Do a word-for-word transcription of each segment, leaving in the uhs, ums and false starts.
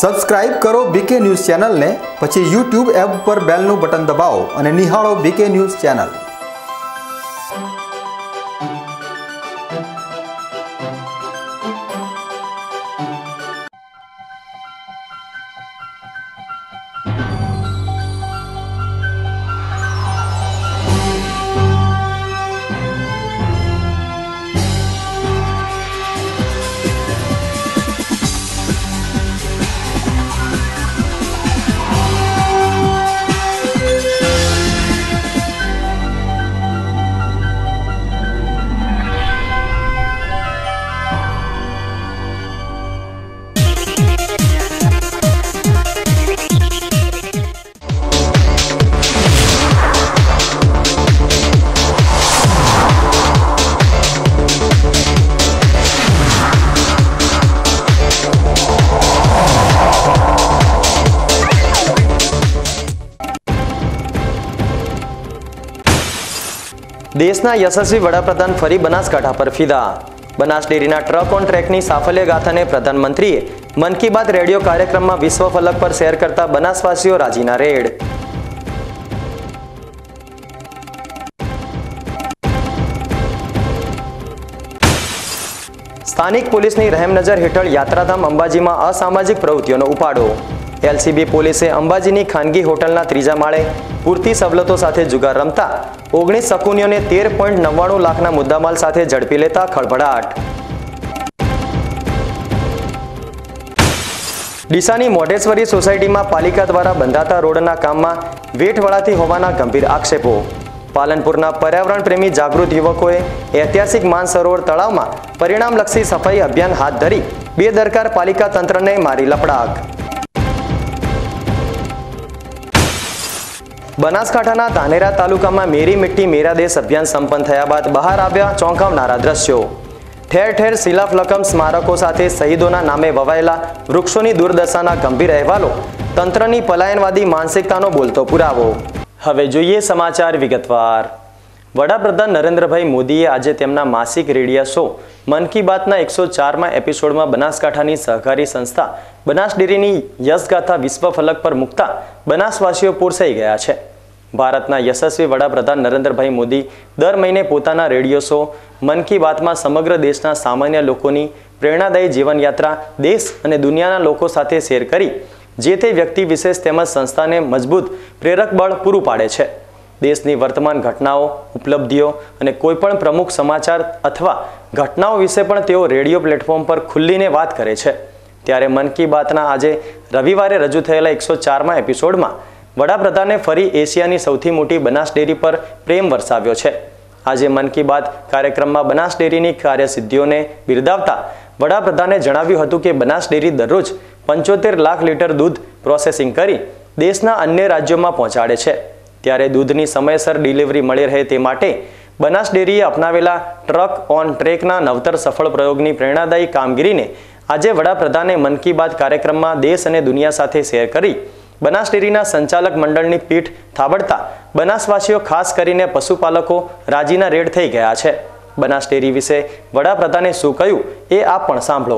Subscribe કરો બીકે news ચેનલને, પછી યુટ્યુબ એપ પર બેલનું બટન દબાવો અને નિહાળો બીકે ન્યૂઝ ચેનલ। દેશના યશસ્વી વડાપ્રધાન ફરી બનાસકાંઠા પર ફિદા। બનાસ ડેરીના ટ્રક ઓન ટ્રેકની સાફલ્ય ગાથાને પ્રધાનમંત્રીએ મન કી બાત રેડિયો કાર્યક્રમમાં વિશ્વ ફલક પર શેર કરતા બનાસવાસીઓ રાજીના રેડ। સ્થાનિક પોલીસની રહેમનજર હેઠળ યાત્રાધામ અંબાજીમાં અસામાજિક પ્રવૃત્તિઓનો ઉપાડો। એલસીબી પોલીસે અંબાજીની ખાનગી હોટલના ત્રીજા માળે પૂરતી સવલતો સાથે જુગાર રમતા ઓગણીસ શકુનીઓને તેર પોઈન્ટ નવ્વાણું લાખના મુદ્દામાલ સાથે ઝડપી લેતા ખળભળાટ। ડીસાની મોઢેશ્વરી સોસાયટીમાં પાલિકા દ્વારા બંધાતા રોડના કામમાં વેઠવળાથી હોવાના ગંભીર આક્ષેપો। પાલનપુરના પર્યાવરણ પ્રેમી જાગૃત યુવકોએ ઐતિહાસિક માનસરોવર તળાવમાં પરિણામલક્ષી સફાઈ અભિયાન હાથ ધરી બેદરકાર પાલિકા તંત્રને મારી લપડાક। બનાસકાંઠાના ધાનેરા તાલુકામાં મેરી મિટ્ટી મેરા દેશ અભિયાન સંપન્ન થયા બાદ બહાર આવ્યા ચોંકાવનારા દ્રશ્યો। ઠેર ઠેર શિલાફલકમ સ્મારકો સાથે શહીદોના નામે વવાયેલા વૃક્ષોની દુર્દશાના ગંભીર અહેવાલો તંત્રની પલાયનવાદી માનસિકતાનો બોલતો પુરાવો। હવે જોઈએ સમાચાર વિગતવાર। વડાપ્રધાન નરેન્દ્રભાઈ મોદીએ આજે તેમના માસિક રેડિયો શો મન કી બાતના એકસો ચારમાં એપિસોડમાં બનાસકાંઠાની સહકારી સંસ્થા બનાસ ડેરીની યશગાથા વિશ્વ ફલક પર મૂકતા બનાસવાસીઓ પૂરસાઈ ગયા છે। ભારતના યશસ્વી વડાપ્રધાન નરેન્દ્રભાઈ મોદી દર મહિને પોતાના રેડિયો શો મન કી બાતમાં સમગ્ર દેશના સામાન્ય લોકોની પ્રેરણાદાયી જીવનયાત્રા દેશ અને દુનિયાના લોકો સાથે શેર કરી જે તે વ્યક્તિ વિશેષ તેમજ સંસ્થાને મજબૂત પ્રેરક બળ પૂરું પાડે છે। દેશની વર્તમાન ઘટનાઓ, ઉપલબ્ધિઓ અને કોઈપણ પ્રમુખ સમાચાર અથવા ઘટનાઓ વિશે પણ તેઓ રેડિયો પ્લેટફોર્મ પર ખુલ્લીને વાત કરે છે। ત્યારે મન કી બાતના આજે રવિવારે રજૂ થયેલા એકસો ચારમાં એપિસોડમાં વડાપ્રધાને ફરી એશિયાની સૌથી મોટી બનાસ ડેરી પર પ્રેમ વરસાવ્યો છે। આજે મન કી બાત કાર્યક્રમમાં બનાસ ડેરીની કાર્યસિદ્ધિઓને બિરદાવતા વડાપ્રધાને જણાવ્યું હતું કે બનાસ ડેરી દરરોજ પંચોતેર લાખ લીટર દૂધ પ્રોસેસિંગ કરી દેશના અન્ય રાજ્યોમાં પહોંચાડે છે। ત્યારે દૂધની સમયસર ડિલિવરી મળી રહે તે માટે બનાસ ડેરીએ અપનાવેલા ટ્રક ઓન ટ્રેકના નવતર સફળ પ્રયોગની પ્રેરણાદાયી કામગીરીને આજે વડાપ્રધાને મન કી બાત કાર્યક્રમમાં દેશ અને દુનિયા સાથે શેર કરી બનાસ ડેરીના સંચાલક મંડળની પીઠ થાબડતા બનાસવાસીઓ ખાસ કરીને પશુપાલકો રાજીના રેડ થઈ ગયા છે। બનાસ ડેરી વિશે વડાપ્રધાને શું કહ્યું એ આપ પણ સાંભળો।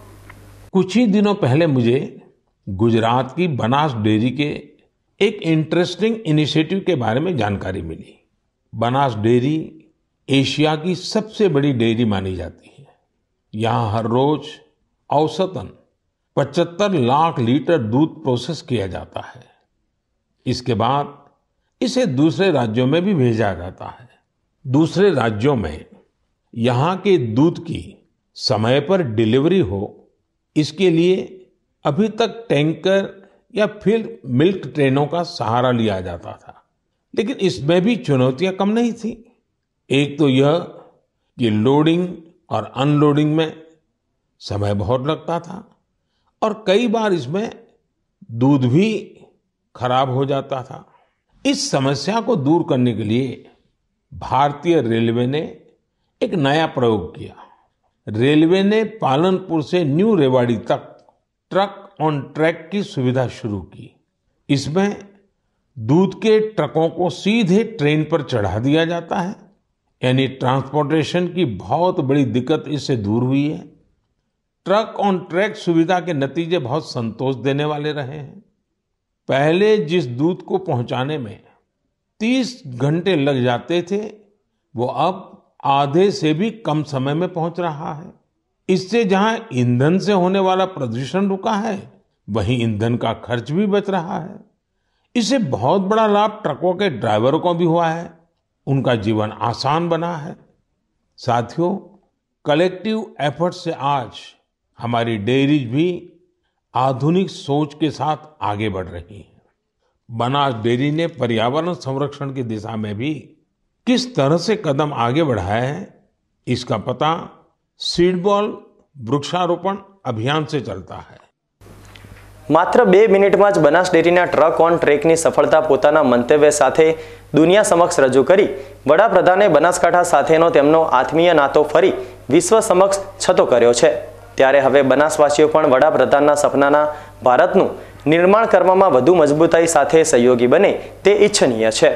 कुछ ही दिनों पहले मुझे गुजरात की बनास डेयरी के एक इंटरेस्टिंग इनिशिएटिव के बारे में जानकारी मिली। बनास डेयरी एशिया की सबसे बड़ी डेयरी मानी जाती है। यहाँ हर रोज औसतन पचहत्तर लाख लीटर दूध प्रोसेस किया जाता है। इसके बाद इसे दूसरे राज्यों में भी भेजा जाता है। दूसरे राज्यों में यहाँ के दूध की समय पर डिलीवरी हो, इसके लिए अभी तक टैंकर या फिर मिल्क ट्रेनों का सहारा लिया जाता था, लेकिन इसमें भी चुनौतियां कम नहीं थी। एक तो यह कि लोडिंग और अनलोडिंग में समय बहुत लगता था और कई बार इसमें दूध भी खराब हो जाता था। इस समस्या को दूर करने के लिए भारतीय रेलवे ने एक नया प्रयोग किया। रेलवे ने पालनपुर से न्यू रेवाड़ी तक ट्रक ऑन ट्रैक की सुविधा शुरू की। इसमें दूध के ट्रकों को सीधे ट्रेन पर चढ़ा दिया जाता है, यानी ट्रांसपोर्टेशन की बहुत बड़ी दिक्कत इससे दूर हुई है। ट्रक ऑन ट्रैक सुविधा के नतीजे बहुत संतोष देने वाले रहे हैं। पहले जिस दूध को पहुंचाने में तीस घंटे लग जाते थे, वो अब आधे से भी कम समय में पहुंच रहा है। इससे जहां ईंधन से होने वाला प्रदूषण रुका है, वहीं ईंधन का खर्च भी बच रहा है। इससे बहुत बड़ा लाभ ट्रकों के ड्राइवरों को भी हुआ है, उनका जीवन आसान बना है। साथियों, कलेक्टिव एफर्ट से आज हमारी डेयरीज भी आधुनिक सोच के साथ आगे बढ़ रही हैं। बनास डेयरी ने पर्यावरण संरक्षण की दिशा में भी किस तरह से कदम आगे बढ़ाया है, इसका पता सीड बॉल वृक्षारोपण अभियान से चलता है। मात्र બે મિનિટમાં જ બનાસ ડેરીના ટ્રક ઓન ટ્રેકની સફળતા પોતાના મંતવ્ય સાથે દુનિયા સમક્ષ રજૂ કરી વડાપ્રધાને બનાસકાંઠા સાથેનો તેમનો આત્મીય નાતો ફરી વિશ્વ સમક્ષ છતો કર્યો છે। ત્યારે હવે બનાસવાસીઓ પણ વડાપ્રધાનના સપનાના ભારતનું નિર્માણ કરવામાં વધુ મજબૂતાઈ સાથે સહયોગી બને તે ઈચ્છનીય છે।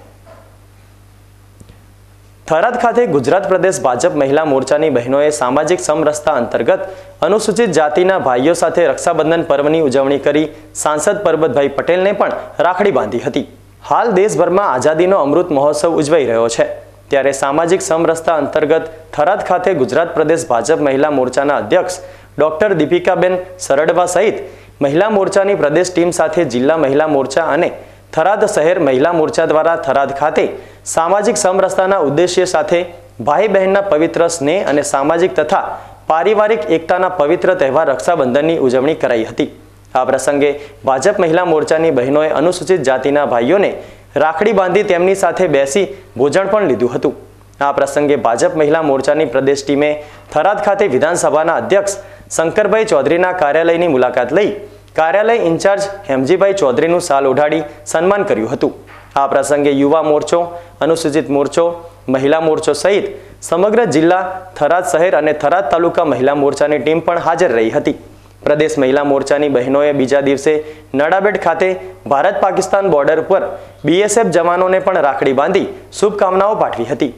થરાદ ખાતે ગુજરાત પ્રદેશ ભાજપ મહિલા મોરચાની બહેનોએ સામાજિક સમરસતા અંતર્ગત અનુસૂચિત જાતિના ભાઈઓ સાથે રક્ષાબંધન પર્વની ઉજવણી કરી સાંસદ પરબતભાઈ પટેલને પણ રાખડી બાંધી હતી। હાલ દેશભરમાં આઝાદીનો અમૃત મહોત્સવ ઉજવાઈ રહ્યો છે, ત્યારે સામાજિક સમરસતા અંતર્ગત થરાદ ખાતે ગુજરાત પ્રદેશ ભાજપ મહિલા મોરચાના અધ્યક્ષ ડોક્ટર દીપિકાબેન સરડવા સહિત મહિલા મોરચાની પ્રદેશ ટીમ સાથે જિલ્લા મહિલા મોરચા અને થરાદ શહેર મહિલા મોરચા દ્વારા થરાદ ખાતે સામાજિક સમરસતાના ઉદ્દેશ્ય સાથે ભાઈ બહેનના પવિત્ર સ્નેહ અને સામાજિક તથા પારિવારિક એકતાના પવિત્ર તહેવાર રક્ષાબંધનની ઉજવણી કરાઈ હતી। આ પ્રસંગે ભાજપ મહિલા મોરચાની બહેનોએ અનુસૂચિત જાતિના ભાઈઓને રાખડી બાંધી તેમની સાથે બેસી ભોજન પણ લીધું હતું। આ પ્રસંગે ભાજપ મહિલા મોરચાની પ્રદેશ ટીમે થરાદ ખાતે વિધાનસભાના અધ્યક્ષ શંકરભાઈ ચૌધરીના કાર્યાલયની મુલાકાત લઈ કાર્યાલય ઇન્ચાર્જ હેમજીભાઈ ચૌધરીનું શાલ ઓઢાડી સન્માન કર્યું હતું। આ પ્રસંગે યુવા મોરચો, અનુસૂચિત મોરચો, મહિલા મોરચો સહિત સમગ્ર જિલ્લા, થરાદ શહેર અને થરાદ તાલુકા મહિલા મોરચાની ટીમ પણ હાજર રહી હતી। પ્રદેશ મહિલા મોરચાની બહેનોએ બીજા દિવસે નડાબેટ ખાતે ભારત પાકિસ્તાન બોર્ડર પર બીએસએફ જવાનોને પણ રાખડી બાંધી શુભકામનાઓ પાઠવી હતી।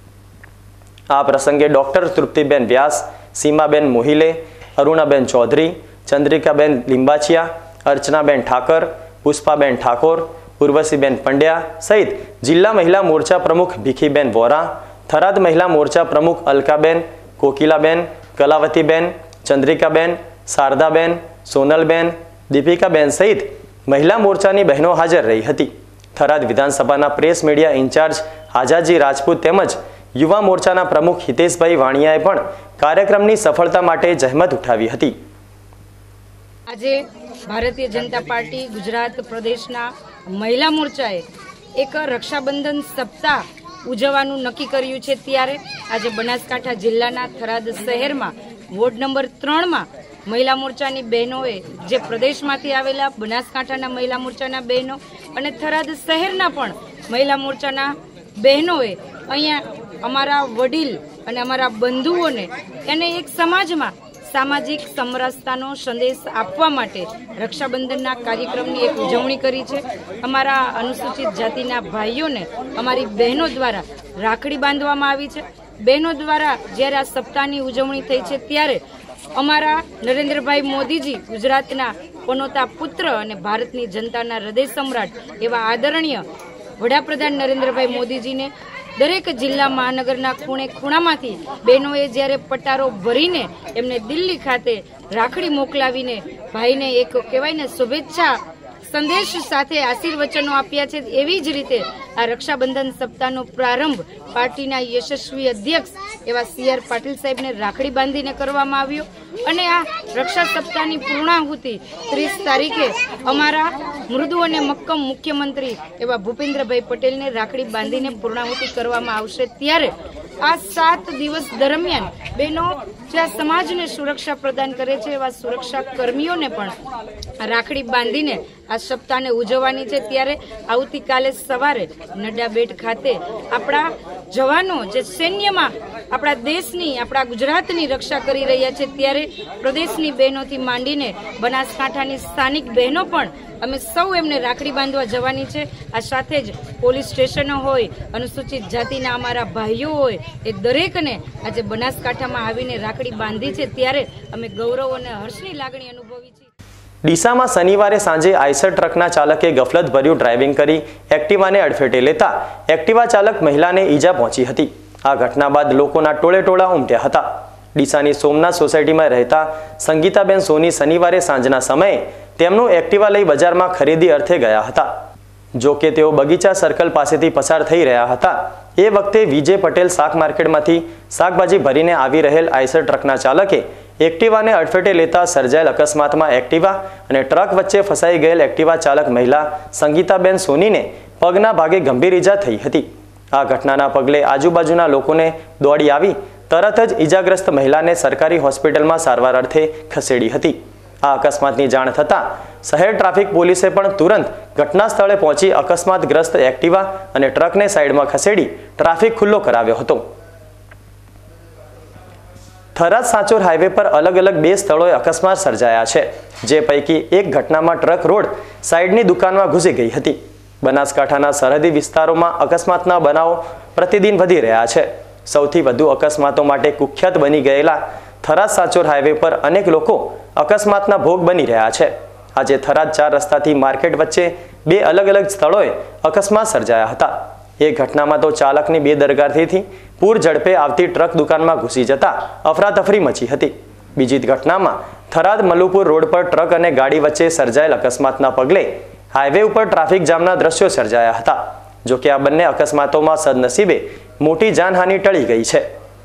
આ પ્રસંગે ડોક્ટર તૃપ્તિબેન વ્યાસ, સીમાબેન મોહિલે, અરુણાબેન ચૌધરી, ચંદ્રિકાબેન લિંબાચિયા, અર્ચનાબેન ઠાકર, પુષ્પાબેન ઠાકોર, ઉર્વશીબેન પંડ્યા સહિત જિલ્લા મહિલા મોરચા પ્રમુખ ભીખીબેન વોરા, થરાદ મહિલા મોરચા પ્રમુખ અલકાબેન, કોકિલાબેન, કલાવતીબેન, ચંદ્રિકાબેન, શારદાબેન, સોનલબેન, દીપિકાબેન સહિત મહિલા મોરચાની બહેનો હાજર રહી હતી। થરાદ વિધાનસભાના press media incharge Azaji Rajput તેમજ યુવા મોરચાના પ્રમુખ હિતેશભાઈ વાણિયાએ પણ કાર્યક્રમની સફળતા માટે જહેમત ઉઠાવી હતી। આજે ભારતીય જનતા પાર્ટી ગુજરાત પ્રદેશના મહિલા મોરચાએ એક રક્ષાબંધન સપ્તાહ ઉજવવાનું નક્કી કર્યું છે। ત્યારે આજે બનાસકાંઠા જિલ્લાના થરાદ શહેરમાં વોર્ડ નંબર ત્રણમાં મહિલા મોરચાની બહેનોએ જે પ્રદેશમાંથી આવેલા બનાસકાંઠાના મહિલા મોરચાના બહેનો અને થરાદ શહેરના પણ મહિલા મોરચાના બહેનોએ અહીંયા અમારા વડીલ અને અમારા બંધુઓને એને એક સમાજમાં સામાજિક સમરસતાનો સંદેશ આપવા માટે રક્ષાબંધનના કાર્યક્રમની એક ઉજવણી કરી છે। અમારા अनुसूचित જાતિના ભાઈઓને અમારી બહેનો દ્વારા રાખડી બાંધવામાં આવી છે। બહેનો દ્વારા જ્યારે આ સપ્તાહની ઉજવણી થઈ છે ત્યારે અમારા નરેન્દ્રભાઈ મોદીજી ગુજરાતના પનોતા પુત્ર અને ભારતની જનતાના હૃદય સમ્રાટ એવા આદરણીય વડાપ્રધાન નરેન્દ્રભાઈ મોદીજીને દરેક જિલ્લા મહાનગરના ખૂણે ખૂણામાંથી બહેનોએ જ્યારે પટારો ભરીને એમને દિલ્હી ખાતે રાખડી મોકલાવીને ભાઈને એક કહેવાય ને શુભેચ્છા સંદેશ સાથે આશીર્વચનો આપ્યા છે। એવી જ રીતે આ રક્ષાબંધન સપ્તાહનો પ્રારંભ પાર્ટીના યશસ્વી અધ્યક્ષ એવા સી આર પાટીલ સાહેબને રાખડી બાંધીને કરવામાં આવ્યો અને આ રક્ષા સપ્તાહની પૂર્ણાહુતિ ત્રીસ તારીખે અમારા મૃદુ અને મક્કમ મુખ્યમંત્રી એવા ભૂપેન્દ્રભાઈ પટેલને રાખડી બાંધીને પૂર્ણાહુતિ કરવામાં આવશે। ત્યારે આ સાત દિવસ દરમિયાન બહેનો જે આ સમાજને સુરક્ષા પ્રદાન કરે છે એવા સુરક્ષા કર્મીઓને પણ રાખડી બાંધીને આ સપ્તાહને ઉજવવાની છે। ત્યારે આવતીકાલે સવારે નડાબેટ ખાતે આપણા જવાનો જે સૈન્યમાં આપણા દેશની આપણા ગુજરાતની રક્ષા કરી રહ્યા છે, ત્યારે પ્રદેશની બહેનોથી માંડીને બનાસકાંઠાની સ્થાનિક બહેનો પણ અમે સૌ એમને રાખડી બાંધવા જવાની છે. આ સાથે જ પોલીસ સ્ટેશનો હોય, અનુસૂચિત જાતિના અમારા ભાઈઓ હોય, એ દરેકને આજે બનાસકાંઠામાં આવીને રાખડી બાંધી છે, ત્યારે અમે ગૌરવ અને હર્ષની લાગણી અનુભવી છે. ડીસામાં શનિવારે સાંજે આઈસર ટ્રકના ચાલકે ગફલતભર્યું ડ્રાઇવિંગ કરી એક્ટિવાને અડફેટે લેતા એક્ટિવા ચાલક મહિલાને ઈજા પહોંચી હતી. આ ઘટના બાદ લોકોના ટોળે ટોળા ઉમટ્યા હતા. ડીસાની સોમનાથ સોસાયટીમાં રહેતા સંગીતાબેન સોની શનિવારે સાંજના સમયે તેમનું એક્ટિવા લઈ બજારમાં ખરીદી અર્થે ગયા હતા. જો કે તેઓ બગીચા સર્કલ પાસેથી પસાર થઈ રહ્યા હતા. એ વખતે વિજય પટેલ શાક માર્કેટમાંથી શાકભાજી ભરીને આવી રહેલ આઈસર ટ્રકના ચાલકે એક્ટિવાને અડફેટે લેતા સર્જાયેલ અકસ્માતમાં એક્ટિવા અને ટ્રક વચ્ચે ફસાઈ ગયેલ એક્ટિવા ચાલક મહિલા સંગીતાબેન સોનીને પગના ભાગે ગંભીર ઈજા થઈ હતી. આ ઘટનાના પગલે આજુબાજુના લોકોને દોડી આવી તરત જ ઈજાગ્રસ્ત મહિલાને સરકારી હોસ્પિટલમાં સારવાર અર્થે ખસેડી હતી. આ અકસ્માતની જાણ થતાં શહેર ટ્રાફિક પોલીસે પણ તુરંત ઘટના સ્થળે પહોંચી અકસ્માતગ્રસ્ત એક્ટિવા અને ટ્રકને સાઈડમાં ખસેડી ટ્રાફિક ખુલ્લો કરાવ્યો હતો. થરાદ સાંચોર હાઈવે પર અલગ અલગ બે સ્થળોએ અકસ્માત સર્જાયા છે, જે પૈકી એક ઘટનામાં ટ્રક રોડ સાઈડની દુકાનમાં ઘૂસી ગઈ હતી. બનાસકાંઠાના સરહદી વિસ્તારોમાં અકસ્માતના બનાવો પ્રતિદિન વધી રહ્યા છે. સૌથી વધુ અકસ્માતો માટે કુખ્યાત બની ગયેલા થરાદ સાંચોર હાઈવે પર અનેક લોકો અકસ્માતના ભોગ બની રહ્યા છે. આજે થરાદ ચાર રસ્તાથી માર્કેટ વચ્ચે બે અલગ અલગ સ્થળોએ અકસ્માત સર્જાયા હતા. એ ઘટનામાં તો ચાલકની બેદરકારીથી પૂર ઝડપે આવતી ટ્રક દુકાનમાં ઘૂસી જતા અફરાતફરી મચી હતી. બીજી ઘટનામાં થરાદ મલુપુર રોડ પર ટ્રક અને ગાડી વચ્ચે સર્જાયેલ અકસ્માતના પગલે હાઈવે ઉપર ટ્રાફિક જામના દ્રશ્યો સર્જાયા હતા. જો કે આ બંને અકસ્માતોમાં સદનસીબે મોટી જાનહાનિ ટળી ગઈ છે.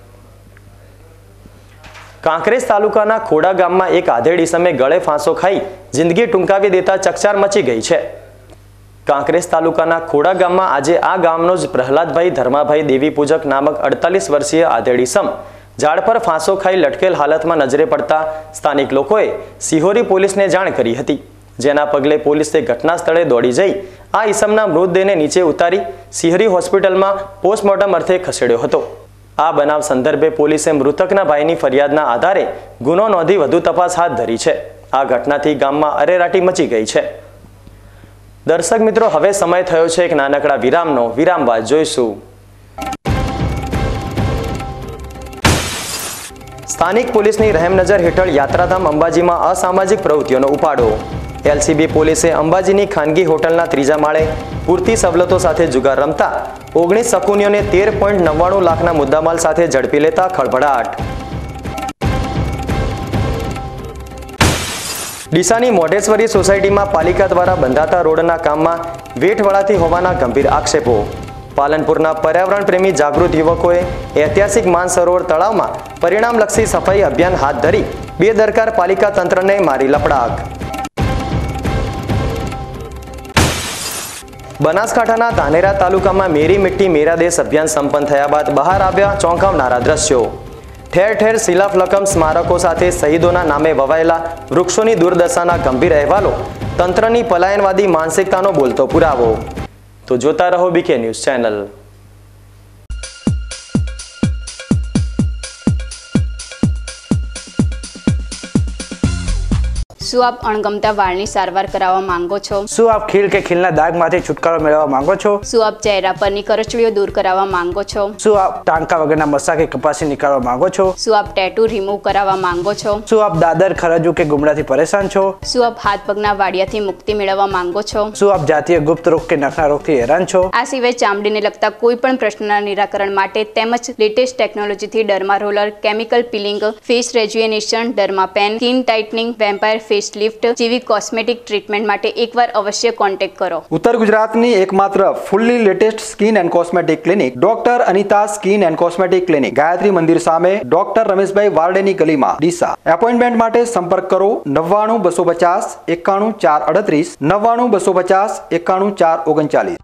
કાંકરેજ તાલુકાના ખોડા ગામમાં એક આધેડ ઈસમે ગળે ફાંસો ખાઈ જિંદગી ટૂંકાવી દેતા ચકચાર મચી ગઈ છે. કાંકરેજ તાલુકાના ખોડા ગામમાં આજે આ ગામનો જ પ્રહલાદભાઈ ધર્માભાઈ દેવી પૂજક નામક અડતાલીસ વર્ષીય આધેડ ઈસમ ઝાડ પર ફાંસો ખાઈ લટકેલ હાલતમાં નજરે પડતા સ્થાનિક લોકોએ સિહોરી પોલીસને જાણ કરી હતી. જેના પગલે પોલીસે ઘટના સ્થળે દોડી જઈ આ ઈસમના મૃતદેહને નીચે ઉતારી સિહોરી હોસ્પિટલમાં પોસ્ટમોર્ટમ અર્થે ખસેડ્યો હતો. આ બનાવ સંદર્ભે પોલીસે મૃતકના ભાઈની ફરિયાદના આધારે ગુનો નોંધી વધુ તપાસ હાથ ધરી છે. આ ઘટનાથી ગામમાં અરેરાટી મચી ગઈ છે. દર્શક મિત્રો, હવે સમય થયો છે એક નાનકડા વિરામનો. વિરામ બાદ જોઈશું. સ્થાનિક પોલીસની રહેમનજર હેઠળ યાત્રાધામ અંબાજીમાં અસામાજિક પ્રવૃત્તિઓનો ઉપાડો. એલસીબી પોલીસે અંબાજીની ખાનગી હોટલના ત્રીજા માળે પૂરતી સવલતો સાથે જુગાર રમતા ઓગણીસ શકુનીઓને તેર પોઈન્ટ નવ્વાણું લાખના મુદ્દામાલ સાથે ઝડપી લેતા ખળભળાટ. ડીસાની મોઢેશ્વરી સોસાયટીમાં પાલિકા દ્વારા બંધાતા રોડના કામમાં વેઠવળાથી હોવાના ગંભીર આક્ષેપો. પાલનપુરના પર્યાવરણ પ્રેમી જાગૃત યુવકોએ ઐતિહાસિક માનસરોવર તળાવમાં પરિણામલક્ષી સફાઈ અભિયાન હાથ ધરી બેદરકાર પાલિકા તંત્રને મારી લપડાક. બનાસકાંઠાના ધાનેરા તાલુકામાં મેરી મિટ્ટી મેરા દેશ અભિયાન સંપન્ન થયા બાદ બહાર આવ્યા ચોંકાવનારા દ્રશ્યો. ઠેર ઠેર શિલાફલકમ સ્મારકો સાથે શહીદોના નામે વવાયેલા વૃક્ષોની દુર્દશાના ગંભીર અહેવાલો તંત્રની પલાયનવાદી માનસિકતાનો બોલતો પુરાવો. તો જોતા રહો બીકે ન્યૂઝ ચેનલ. શું આપ અણગમતા વાળની સારવાર કરાવવા માંગો છો? શું આપ ખીલ કે ખીલના દાગમાંથી છુટકારો મેળવવા માંગો છો? શું આપ ચહેરા પરની કરચલીઓ દૂર કરાવવા માંગો છો? શું આપ ટાંકા વગરના મસા કે કપાસી નીકાળવા માંગો છો? શું આપ ટેટુ રિમૂવ કરાવવા માંગો છો? શું આપ દાદર ખરજુ કે ગુમડાથી પરેશાન છો? શું આપ હાથ પગના વાડિયાથી મુક્તિ મેળવવા માંગો છો? શું આપ જાતીય ગુપ્ત રોગ કે નખના રોગથી હેરાન છો? આ સિવાય ચામડીને લગતા કોઈ પણ પ્રશ્નના નિરાકરણ માટે તેમજ લેટેસ્ટ ટેકનોલોજીથી derma roller, chemical peeling, face rejuvenation, derma pen, skin tightening, vampire face lift જેવી કોસ્મેટિક ટ્રીટમેન્ટ માટે એકવાર અવશ્ય કોન્ટેક્ટ કરો. ઉત્તર ગુજરાતની એકમાત્ર fully latest skin and cosmetic clinic doctor Anita skin and cosmetic clinic, Gayatri Mandir સામે, ડોક્ટર રમેશભાઈ વારડેની ગલીમાં, ડીસા. એપોઇન્ટમેન્ટ માટે સંપર્ક કરો નવ્વાણું બસો પચાસ એકાણું ચાર અડત્રીસ, નવ્વાણું બસો પચાસ એકાણું ચાર ઓગણચાલીસ.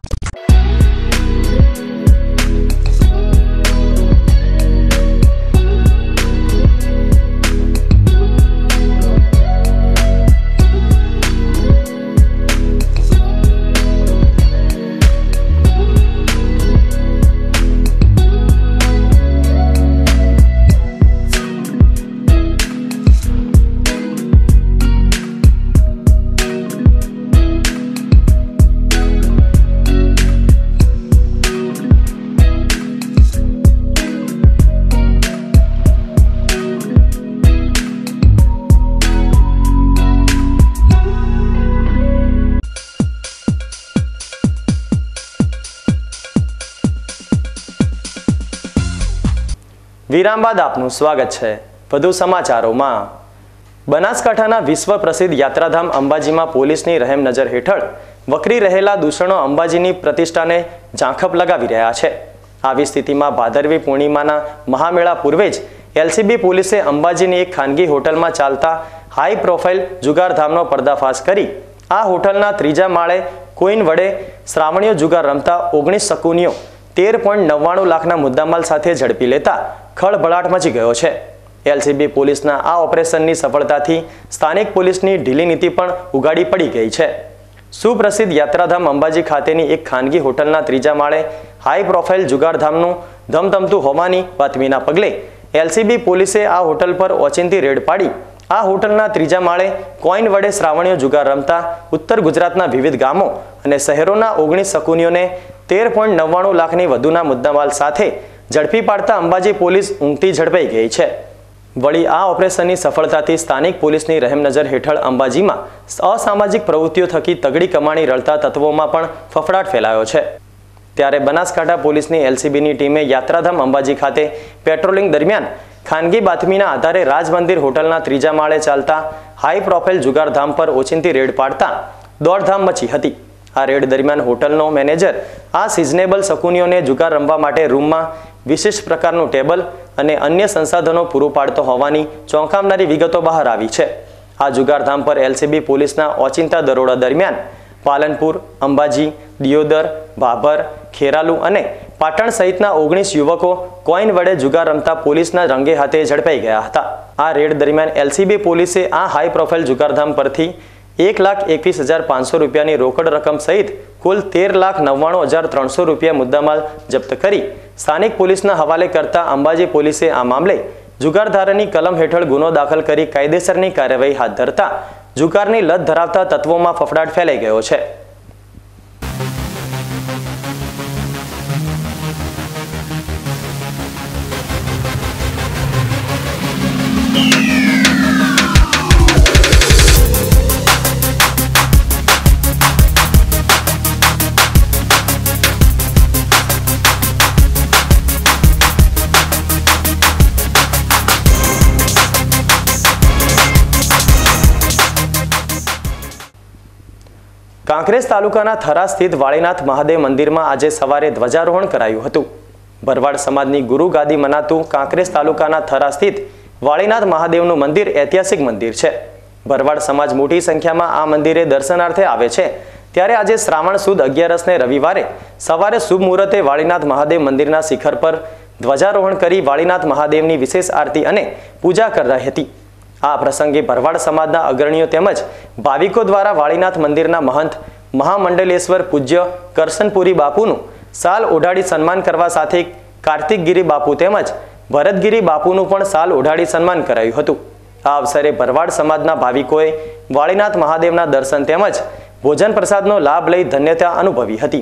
વિરામ બાદ આપનું સ્વાગત છે. વધુ સમાચારોમાં. બનાસકાંઠાના વિશ્વ પ્રસિદ્ધ યાત્રાધામ અંબાજીમાં પોલીસની રહેમ નજર હેઠળ વકરી રહેલા દૂષણો અંબાજીની પ્રતિષ્ઠાને ઝાંખપ લગાવી રહ્યા છે. આવી સ્થિતિમાં ભાદરવી પૂર્ણિમાના મહામેળા પૂર્વે જ એલસીબી પોલીસે અંબાજીની એક ખાનગી હોટલમાં ચાલતા હાઈ પ્રોફાઇલ જુગારધામનો પર્દાફાશ કરી આ હોટલના ત્રીજા માળે કોઈન વડે શ્રાવણીય જુગાર રમતા ઓગણીસ શકુનીઓ તેર પોઈન્ટ નવ્વાણું લાખના મુદ્દામાલ સાથે ઝડપી લેતા ખળભળાટ મચી ગયો છે. એલસીબી પોલીસના આ ઓપરેશનની સફળતાથી સ્થાનિક પોલીસની ઢીલી નીતિ પણ ઉગાડી પડી ગઈ છે. સુપ્રસિદ્ધ યાત્રાધામ અંબાજી ખાતેની એક ખાનગી હોટલના ત્રીજા માળે હાઈ પ્રોફાઇલ જુગારધામનું ધમધમતું હોવાની બાતમીના પગલે એલસીબી પોલીસે આ હોટલ પર ઓચિંતી રેડ પાડી આ હોટલના ત્રીજા માળે કોઈન વડે શ્રાવણીય જુગાર રમતા ઉત્તર ગુજરાતના વિવિધ ગામો અને શહેરોના ઓગણીસ શકુનીઓને તેર પોઈન્ટ નવ્વાણું લાખની વધુના મુદ્દામાલ સાથે ઝડપી પાડતા અંબાજી પોલીસ ઊંઘતી ઝડપાઈ ગઈ છે. વળી આ ઓપરેશનની સફળતાથી સ્થાનિક પોલીસની રહેમ નજર હેઠળ અંબાજીમાં અસામાજિક પ્રવૃત્તિઓ થકી તગડી કમાણી રળતા તત્વોમાં પણ ફફડાટ ફેલાયો છે. ત્યારે બનાસકાંઠા પોલીસની એલસીબીની ટીમે યાત્રાધામ અંબાજી ખાતે પેટ્રોલિંગ દરમિયાન ખાનગી બાતમીના આધારે રાજ મંદિર હોટલના ત્રીજા માળે ચાલતા હાઈ પ્રોફાઇલ જુગારધામ પર ઓચિંતી રેડ પાડતા દોડધામ મચી હતી. આ રેડ દરમિયાન હોટલનો મેનેજર આ સિઝનેબલ શકુનીઓને જુગાર રમવા માટે રૂમમાં વિશિષ્ટ પ્રકારનું ટેબલ અને અન્ય સંસાધનો પૂરું પાડતો હોવાની ચોંકાવનારી વિગતો બહાર આવી છે. આ જુગારધામ પર એલસીબી પોલીસના ઓચિંતા દરોડા દરમિયાન પાલનપુર, અંબાજી, દિયોદર, ભાભર, ખેરાલુ અને પાટણ સહિતના ઓગણીસ યુવકો કોઈન વડે જુગાર રમતા પોલીસના રંગે હાથે ઝડપાઈ ગયા હતા. આ રેડ દરમિયાન એલસીબી પોલીસે આ હાઈ પ્રોફાઇલ જુગારધામ પરથી એક લાખ એકવીસ હજાર પાંચસો રૂપિયાની રોકડ રકમ સહિત કુલ તેર લાખ નવ્વાણું હજાર ત્રણસો રૂપિયા મુદ્દામાલ જપ્ત કરી સ્થાનિક પોલીસના હવાલે કરતા અંબાજી પોલીસે આ મામલે જુગારધારાની કલમ હેઠળ ગુનો દાખલ કરી કાયદેસરની કાર્યવાહી હાથ ધરતા જુગારની લત ધરાવતા તત્વોમાં ફફડાટ ફેલાઈ ગયો છે. કાંકરેજ તાલુકાના થરા સ્થિત વાળીનાથ મહાદેવ મંદિરમાં આજે સવારે ધ્વજારોહણ કરાયું હતું. ભરવાડ સમાજની ગુરુ ગાદી મનાતું કાંકરેજ તાલુકાના થરા સ્થિત વાળીનાથ મહાદેવનું મંદિર ઐતિહાસિક મંદિર છે. ભરવાડ સમાજ મોટી સંખ્યામાં આ મંદિરે દર્શનાર્થે આવે છે. ત્યારે આજે શ્રાવણ સુદ અગિયારસને રવિવારે સવારે શુભ મુહૂર્તે વાળીનાથ મહાદેવ મંદિરના શિખર પર ધ્વજારોહણ કરી વાળીનાથ મહાદેવની વિશેષ આરતી અને પૂજા કરાઈ હતી. આ પ્રસંગે ભરવાડ સમાજના અગ્રણીઓ તેમજ ભાવિકો દ્વારા વાળીનાથ મંદિરના મહંત મહામંડલેશ્વર પૂજ્ય કરશનપુરી બાપુનું સાલ ઓઢાડી સન્માન કરવા સાથે કાર્તિકગીરી બાપુ તેમજ ભરતગીરી બાપુનું પણ સાલ ઓઢાડી સન્માન કરાયું હતું. આ અવસરે ભરવાડ સમાજના ભાવિકોએ વાળીનાથ મહાદેવના દર્શન તેમજ ભોજન પ્રસાદનો લાભ લઈ ધન્યતા અનુભવી હતી.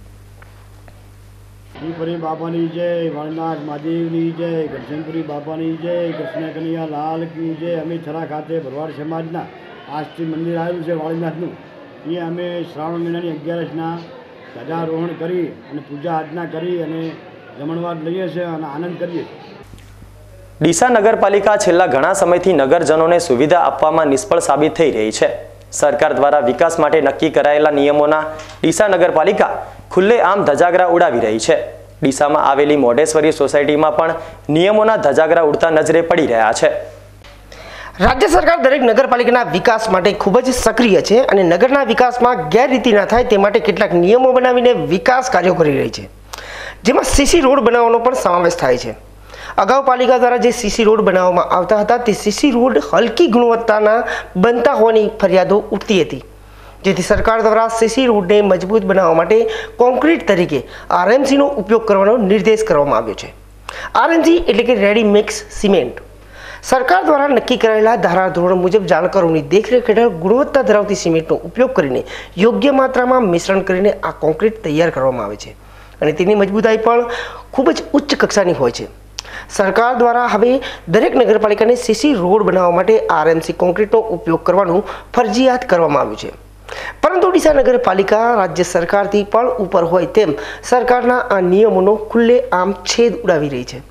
શ્રીપુરી બાપાની જય, વાળનાથ મહાદેવની જય, કરશનપુરી બાપાની જય, કૃષ્ણ કનૈયા લાલ કી જય. અમે થરા ખાતે ભરવાડ સમાજના આજથી મંદિર આવેલું છે વાળીનાથનું. એ અમે શ્રાવણ મહિનાની અગિયારસના ધજારોહણ કરી અને પૂજા અર્ચના કરી અને જમણવાર લઈએ છીએ અને આનંદ કરીએ છીએ. ડીસા નગરપાલિકા છેલ્લા ઘણા સમયથી નગરજનોને સુવિધા આપવામાં નિષ્ફળ સાબિત થઈ રહી છે. સરકાર દ્વારા વિકાસ માટે નક્કી કરાયેલા નિયમોના ડીસા નગરપાલિકા ખુલ્લે આમ ધજાગરા ઉડાવી રહી છે. ડીસામાં આવેલી મોઢેશ્વરી સોસાયટીમાં પણ નિયમોના ધજાગરા ઉડતા નજરે પડી રહ્યા છે. રાજ્ય સરકાર દરેક નગરપાલિકાના વિકાસ માટે ખૂબ જ સક્રિય છે અને નગરના વિકાસમાં ગેરરીતિ ના થાય તે માટે કેટલાક નિયમો બનાવીને વિકાસ કાર્યો કરી રહી છે, જેમાં સીસી રોડ બનાવવાનો પણ સમાવેશ થાય છે. અગાઉ પાલિકા દ્વારા જે સીસી રોડ બનાવવામાં આવતા હતા તે સીસી રોડ હલકી ગુણવત્તાના બનતા હોવાની ફરિયાદો ઉઠતી હતી, જેથી સરકાર દ્વારા સીસી રોડને મજબૂત બનાવવા માટે કોન્ક્રીટ તરીકે આરએમસીનો ઉપયોગ કરવાનો નિર્દેશ કરવામાં આવ્યો છે. આરએમસી એટલે કે રેડી મિક્સ સિમેન્ટ. સરકાર દ્વારા નક્કી કરાયેલા ધારાધોરણ મુજબ જાણકારોની દેખરેખ હેઠળ ગુણવત્તા ધરાવતી સિમેન્ટનો ઉપયોગ કરીને યોગ્ય માત્રામાં મિશ્રણ કરીને આ કોન્ક્રીટ તૈયાર કરવામાં આવે છે અને તેની મજબૂતાઈ પણ ખૂબ જ ઉચ્ચ કક્ષાની હોય છે. સરકાર દ્વારા હવે દરેક નગરપાલિકાને સીસી રોડ બનાવવા માટે આરએમસી કોન્ક્રીટનો ઉપયોગ કરવાનું ફરજિયાત કરવામાં આવ્યું છે. પરંતુ ડીસા નગરપાલિકા રાજ્ય સરકારથી પણ ઉપર હોય તેમ સરકારના આ નિયમોનો ખુલ્લે આમ છેદ ઉડાવી રહી છે.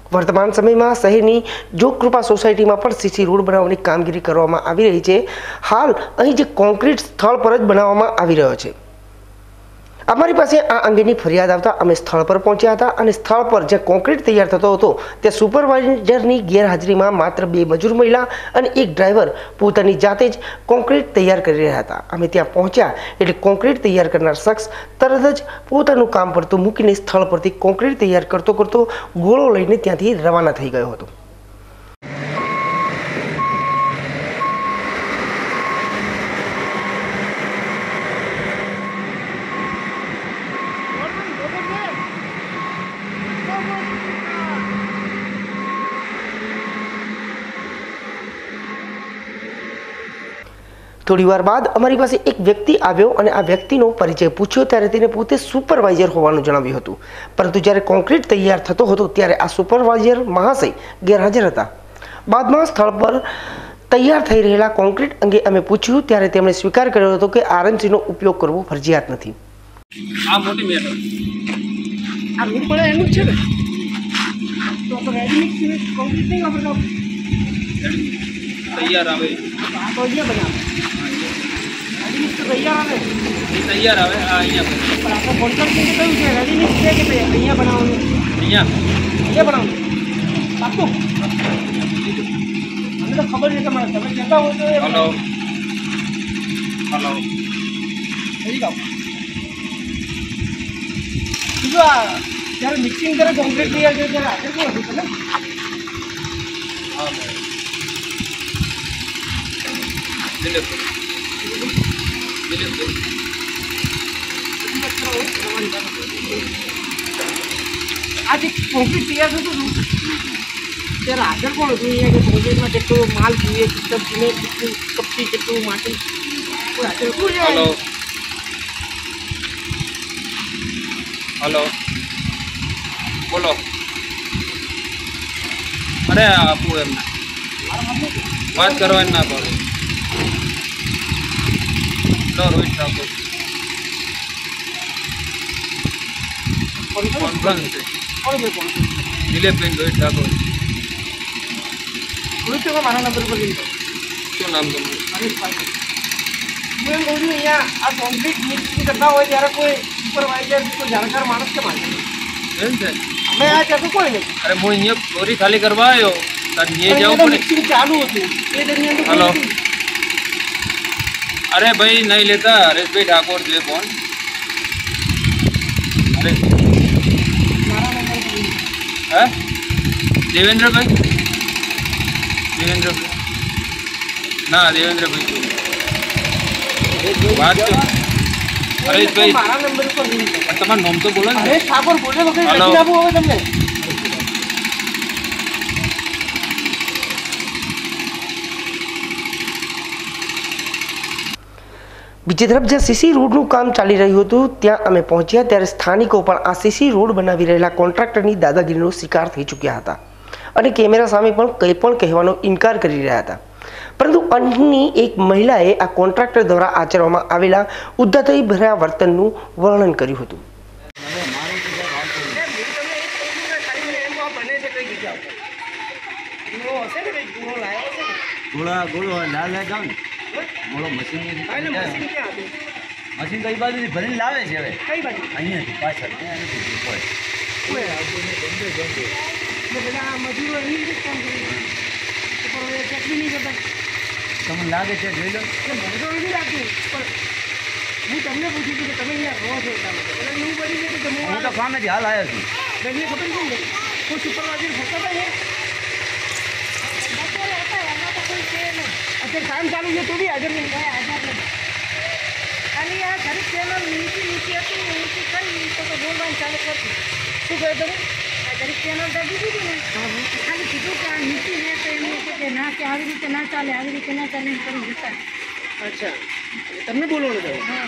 વર્તમાન સમયમાં શહેરની જોગકૃપા સોસાયટીમાં પણ સીસી રોડ બનાવવાની કામગીરી કરવામાં આવી રહી છે. હાલ અહીં જે કોન્ક્રીટ સ્થળ પર જ બનાવવામાં આવી રહ્યો છે. અમારી પાસે આ અંગેની ફરિયાદ આવતા અમે સ્થળ પર પહોંચ્યા હતા અને સ્થળ પર જે કોન્ક્રીટ તૈયાર થતો હતો તે સુપરવાઇઝરની ગેરહાજરીમાં માત્ર બે મજૂર મહિલા અને એક ડ્રાઈવર પોતાની જાતે જ કોન્ક્રીટ તૈયાર કરી રહ્યા હતા. અમે ત્યાં પહોંચ્યા એટલે કોન્ક્રીટ તૈયાર કરનાર શખ્સ તરત જ પોતાનું કામ પડતું મૂકીને સ્થળ પરથી કોન્ક્રીટ તૈયાર કરતો કરતો ગોળો લઈને ત્યાંથી રવાના થઈ ગયો હતો. થોડી વાર બાદ અમારી પાસે એક વ્યક્તિ આવ્યો અને આ વ્યક્તિનો પરિચય પૂછ્યો ત્યારે તેને પોતે સુપરવાઇઝર હોવાનું જણાવ્યું હતું. પરંતુ જ્યારે કોન્ક્રીટ તૈયાર થતો હતો ત્યારે આ સુપરવાઇઝર મહાશય ગેરહાજર હતા. બાદમાં સ્થળ પર તૈયાર થઈ રહેલા કોન્ક્રીટ અંગે અમે પૂછ્યું ત્યારે તેમણે સ્વીકાર કર્યો હતો કે આરએમસીનો ઉપયોગ કરવો ફરજિયાત નથી. આ મોટી મેટર આ રૂપડે એનું છે ને તો તો રેડીમેડ કોન્ક્રીટ નહીં વાપરતા તૈયાર આવે આ તો અહીંયા બનાવે તૈયાર આવે એ તૈયાર આવે આ અહીંયા પણ આપણે કોન્ટ્રાક્ટ કયું છે રેડીમેડ છે કે અહીંયા બનાવવાનું અહીંયા અહીંયા બનાવવાનું પાકું મને તો ખબર છે તમારે તમે કહેતા હો તો હલો હલો થઈ જાઓ બીજું આ જ્યારે મિક્સિંગ કરે કોન્ક્રીટ તૈયાર કરે ત્યારે આગળ કોણ હતું તમે હા દિલીપ દિલીપ આ જે કોન્ક્રીટ તૈયાર થતું હતું ત્યારે આગળ કોણ હતું અહીંયા કે કોન્ક્રીટમાં જેટલો માલ જોઈએ કેટલું સિમેન્ટ કેટલું કપચી કેટલું માટી કોઈ આગળ શું છે હલો હલો બોલો અરે આપું એમને વાત કરવાની ના પડે લો રોહિત ઠાકોર કોન્ફરન્સ છે દિલીપબેન રોહિત ઠાકોર રોહિત ઠાકોર મારા નંબર પર લઈ શું નામ તમારું હરીશભાઈ હું એમ કહું છું અહીંયા આ કોન્ક્રીટ મિક્સિંગ કરતા હોય ત્યારે કોઈ સુપરવાઇઝર કોઈ જાણકાર માણસ કેમ આવે એમ છે અમે આ કહેતું કોઈ નહીં અરે હું અહીંયા ચોરી ખાલી કરવા આવ્યો તાર નીચે જવું પડે મિક્સિંગ ચાલુ હતું એ દરમિયાન તો હલો अरे भाई नहीं लेता हरेश भाई ठाकुर जो कौन अरे है देवेंद्र भाई देवेंद्र भाई ना देवेंद्र भाई बात तो हरेश भाई મારા નંબર ઉપર તમારું નામ તો બોલો ને હરેશ ઠાકોર બોલે વખતે હલો લખી આપું હવે તમને બીજી તરફ જ્યાં સીસી રોડનું કામ ચાલી રહ્યું હતું ત્યાં અમે પહોંચ્યા ત્યારે સ્થાનિકો પણ આ સીસી રોડ બનાવી રહેલા કોન્ટ્રાક્ટરની દાદાગીરીનો શિકાર થઈ ચૂક્યા હતા અને કેમેરા સામે પણ કંઈ પણ કહેવાનો ઇનકાર કરી રહ્યા હતા. પરંતુ અહીંની એક મહિલાએ આ કોન્ટ્રાક્ટર દ્વારા આચરવામાં આવેલા ઉદ્ધતાઈ ભર્યા વર્તનનું વર્ણન કર્યું હતું. ગોળા ગોળો લાલ લાલ જાવ ને ગોળો મશીન મશીન કઈ બાજુથી ભરીને લાવે છે હવે કઈ બાજુ અહીંયાથી પાછળ તમને લાગે છે જોઈ લો હું તમને પૂછ્યું છું કે તમે અહીંયા રહો છો એટલા માટે એવું બની છે કે તમે હું તો કામેથી હાલ આવ્યો છું બેનને ખબર છે ને કોઈ સુપરવાઇઝર ફરતા હતા અત્યારે કામ ચાલુ છે તો બી હાજર નહીં ખાલી આ ઘરે ચેનલ નીચી નીચી હતી નીચી કરી તો તો બોલવાનું ચાલુ કરતી શું કહે તમે આ ઘરે ચેનલ દબી દીધી ને ખાલી કીધું કે આ નીચી ને તો એમ કે ના કે આવી રીતે ના ચાલે આવી રીતે ના ચાલે એમ કરી જતા અચ્છા તમને બોલવાનું તમે હા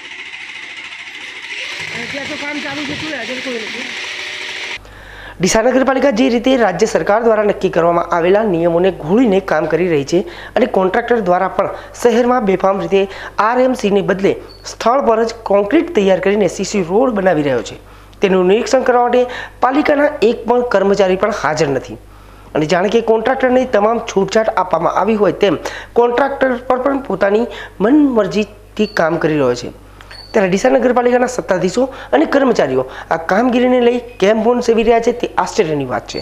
અને ત્યાં તો કામ ચાલુ છે શું હાજર કોઈ નથી. ડીસા નગરપાલિકા જે રીતે રાજ્ય સરકાર દ્વારા નક્કી કરવામાં આવેલા નિયમોને ઘોળીને કામ કરી રહી છે અને કોન્ટ્રાક્ટર દ્વારા પણ શહેરમાં બેફામ રીતે આરએમસીને બદલે સ્થળ પર જ કોન્ક્રીટ તૈયાર કરીને સીસી રોડ બનાવી રહ્યો છે, તેનું નિરીક્ષણ કરવા માટે પાલિકાના એક પણ કર્મચારી પણ હાજર નથી અને જાણે કે કોન્ટ્રાક્ટરને તમામ છૂટછાટ આપવામાં આવી હોય તેમ કોન્ટ્રાક્ટર પર પણ પોતાની મનમરજીથી કામ કરી રહ્યો છે। ત્યારે ડીસા નગરપાલિકાના સત્તાધીશો અને કર્મચારીઓ આ કામગીરીને લઈ કેમ મૌન સેવી રહ્યા છે તે આશ્ચર્યની વાત છે।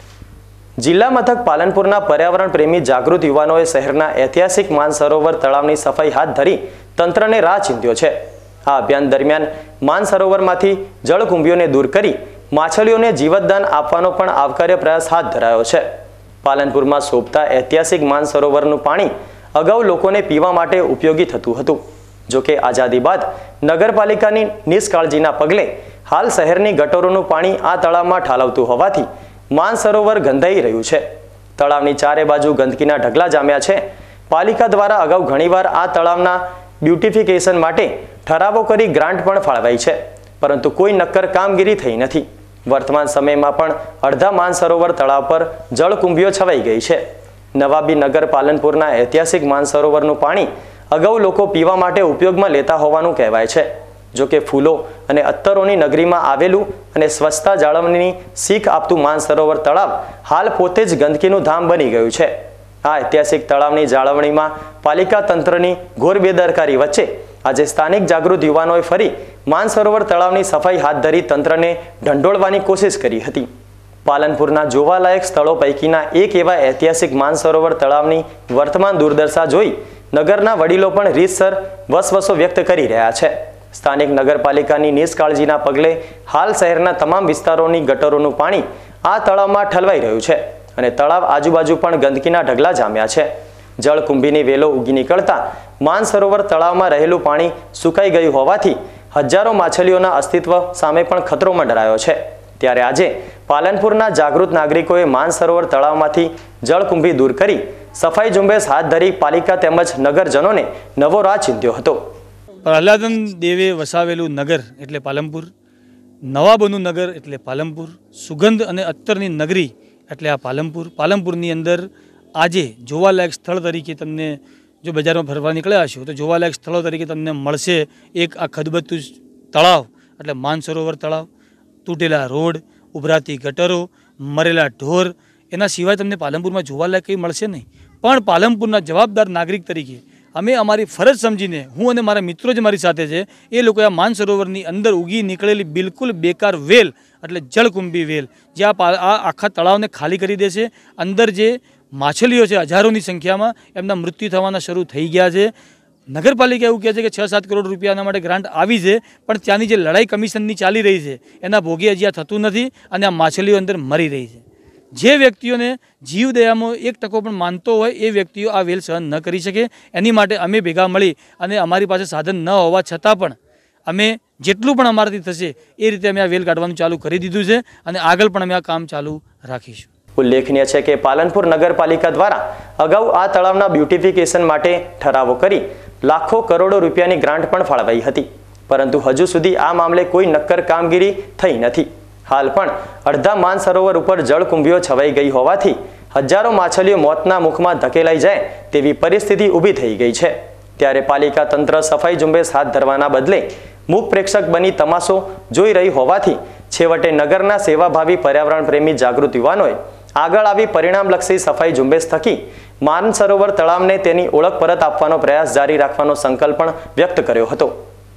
જિલ્લા મથક પાલનપુરના પર્યાવરણ પ્રેમી જાગૃત યુવાનોએ શહેરના ઐતિહાસિક માનસરોવર તળાવની સફાઈ હાથ ધરી તંત્રને રાહ ચીંધ્યો છે। આ અભિયાન દરમિયાન માનસરોવરમાંથી જળકુંભીઓને દૂર કરી માછલીઓને જીવતદાન આપવાનો પણ આવકાર્ય પ્રયાસ હાથ ધરાયો છે। પાલનપુરમાં શોભતા ઐતિહાસિક માનસરોવરનું પાણી અગાઉ લોકોને પીવા માટે ઉપયોગી થતું હતું। જોકે આઝાદી બાદ નગરપાલિકાની નિષ્કાળજીના પગલે હાલ શહેરની ગટરોનું પાણી આ તળાવમાં ઠાલવતું હોવાથી માનસરોવર ગંધાઈ રહ્યું છે। તળાવની ચારે બાજુ ગંદકીના ઢગલા જામ્યા છે। પાલિકા દ્વારા અગાઉ ઘણીવાર આ તળાવના બ્યુટિફિકેશન માટે ઠરાવો કરી ગ્રાન્ટ પણ ફાળવાઈ છે, પરંતુ કોઈ નક્કર કામગીરી થઈ નથી। વર્તમાન સમયમાં પણ અડધા માનસરોવર તળાવ પર જળકુંભીઓ છવાઈ ગઈ છે। નવાબી નગર પાલનપુરના ઐતિહાસિક માનસરોવરનું પાણી અગાઉ લોકો પીવા માટે ઉપયોગમાં લેતા હોવાનું કહેવાય છે। જોકે ફૂલો અને અત્તરોની નગરીમાં આવેલું અને સ્વચ્છતા જાળવણીની શીખ આપતું માનસરોવર તળાવ હાલ પોતે જ ગંદકીનું ધામ બની ગયું છે। આ ઐતિહાસિક તળાવની જાળવણીમાં પાલિકા તંત્રની ઘોર બેદરકારી વચ્ચે આજે સ્થાનિક જાગૃત યુવાનોએ ફરી માનસરોવર તળાવની સફાઈ હાથ ધરી તંત્રને ઢંઢોળવાની કોશિશ કરી હતી। પાલનપુરના જોવાલાયક સ્થળો પૈકીના એક એવા ઐતિહાસિક માનસરોવર તળાવની વર્તમાન દુર્દશા જોઈ નગરના વડીલો પણ રીતસર વસવસો વ્યક્ત કરી રહ્યા છે। સ્થાનિક નગરપાલિકાની નિષ્કાળજીના પગલે હાલ શહેરના તમામ વિસ્તારોની ગટરોનું પાણી આ તળાવમાં ઠલવાઈ રહ્યું છે અને તળાવ આજુબાજુ પણ ગંદકીના ઢગલા જામ્યા છે। જળકુંભીની વેલો ઉગી નીકળતા માનસરોવર તળાવમાં રહેલું પાણી સુકાઈ ગયું હોવાથી હજારો માછલીઓના અસ્તિત્વ સામે પણ ખતરો મંડરાયો છે। ત્યારે આજે પાલનપુરના જાગૃત નાગરિકોએ માનસરોવર તળાવમાંથી જળકુંભી દૂર કરી સફાઈ ઝુંબેશ હાથ ધરી પાલિકા તેમજ નગરજનોને નવો રાહ ચીંધ્યો હતો। પ્રહલાદન દેવે વસાવેલું નગર એટલે પાલનપુર, નવાબોનું નગર એટલે પાલનપુર, સુગંધ અને અત્તરની નગરી એટલે આ પાલનપુર। પાલનપુરની અંદર આજે જોવાલાયક સ્થળ તરીકે તમને જો બજારમાં ફરવા નીકળ્યા હશો તો જોવાલાયક સ્થળો તરીકે તમને મળશે એક આ ખદબદતું તળાવ એટલે માનસરોવર તળાવ, તૂટેલા રોડ, ઉભરાતી ગટરો, મરેલા ઢોર, એના સિવાય તમને પાલનપુરમાં જોવાલાયક કંઈ મળશે નહીં। પણ પાલનપુરના જવાબદાર નાગરિક તરીકે અમે અમારી ફરજ સમજીને હું અને મારા મિત્રો જે મારી સાથે છે એ લોકોએ આ માનસરોવરની અંદર ઉગી નીકળેલી બિલકુલ બેકાર વેલ એટલે જળકુંભી વેલ જે આ આખા તળાવને ખાલી કરી દેશે। અંદર જે માછલીઓ છે હજારોની સંખ્યામાં એમના મૃત્યુ થવાના શરૂ થઈ ગયા છે। નગરપાલિકા એવું કહે છે કે છ સાત કરોડ રૂપિયાના માટે ગ્રાન્ટ આવી છે, પણ ત્યાંની જે લડાઈ કમિશનની ચાલી રહી છે એના ભોગે હજી આ થતું નથી અને આ માછલીઓ અંદર મરી રહી છે। જે વ્યક્તિઓને જીવદયામાં એક ટકો પણ માનતો હોય એ વ્યક્તિઓ આ વેલ સહન ન કરી શકે। એની માટે અમે ભેગા મળી અને અમારી પાસે સાધન ન હોવા છતાં પણ અમે જેટલું પણ અમારાથી થશે એ રીતે અમે આ વેલ કાઢવાનું ચાલુ કરી દીધું છે અને આગળ પણ અમે આ કામ ચાલુ રાખીશું। ઉલ્લેખનીય છે કે પાલનપુર નગરપાલિકા દ્વારા અગાઉ આ તળાવના બ્યુટિફિકેશન માટે ઠરાવો કરી લાખો કરોડો રૂપિયાની ગ્રાન્ટ પણ ફાળવાઈ હતી, પરંતુ હજુ સુધી આ મામલે કોઈ નક્કર કામગીરી થઈ નથી। હાલ પણ અડધા માનસરોવર ઉપર જળકુંભીઓ છવાઈ ગઈ હોવાથી હજારો માછલીઓ મોતના મુખમાં ધકેલાઈ જાય તેવી પરિસ્થિતિ ઊભી થઈ ગઈ છે। ત્યારે પાલિકા તંત્ર સફાઈ ઝુંબેશ હાથ ધરવાના બદલે મૂક પ્રેક્ષક બની તમાશો જોઈ રહી હોવાથી છેવટે નગરના સેવાભાવી પર્યાવરણ પ્રેમી જાગૃત યુવાનોએ આગળ આવી પરિણામલક્ષી સફાઈ ઝુંબેશ થકી માનસરોવર તળાવને તેની ઓળખ પરત આપવાનો પ્રયાસ જારી રાખવાનો સંકલ્પ પણ વ્યક્ત કર્યો હતો।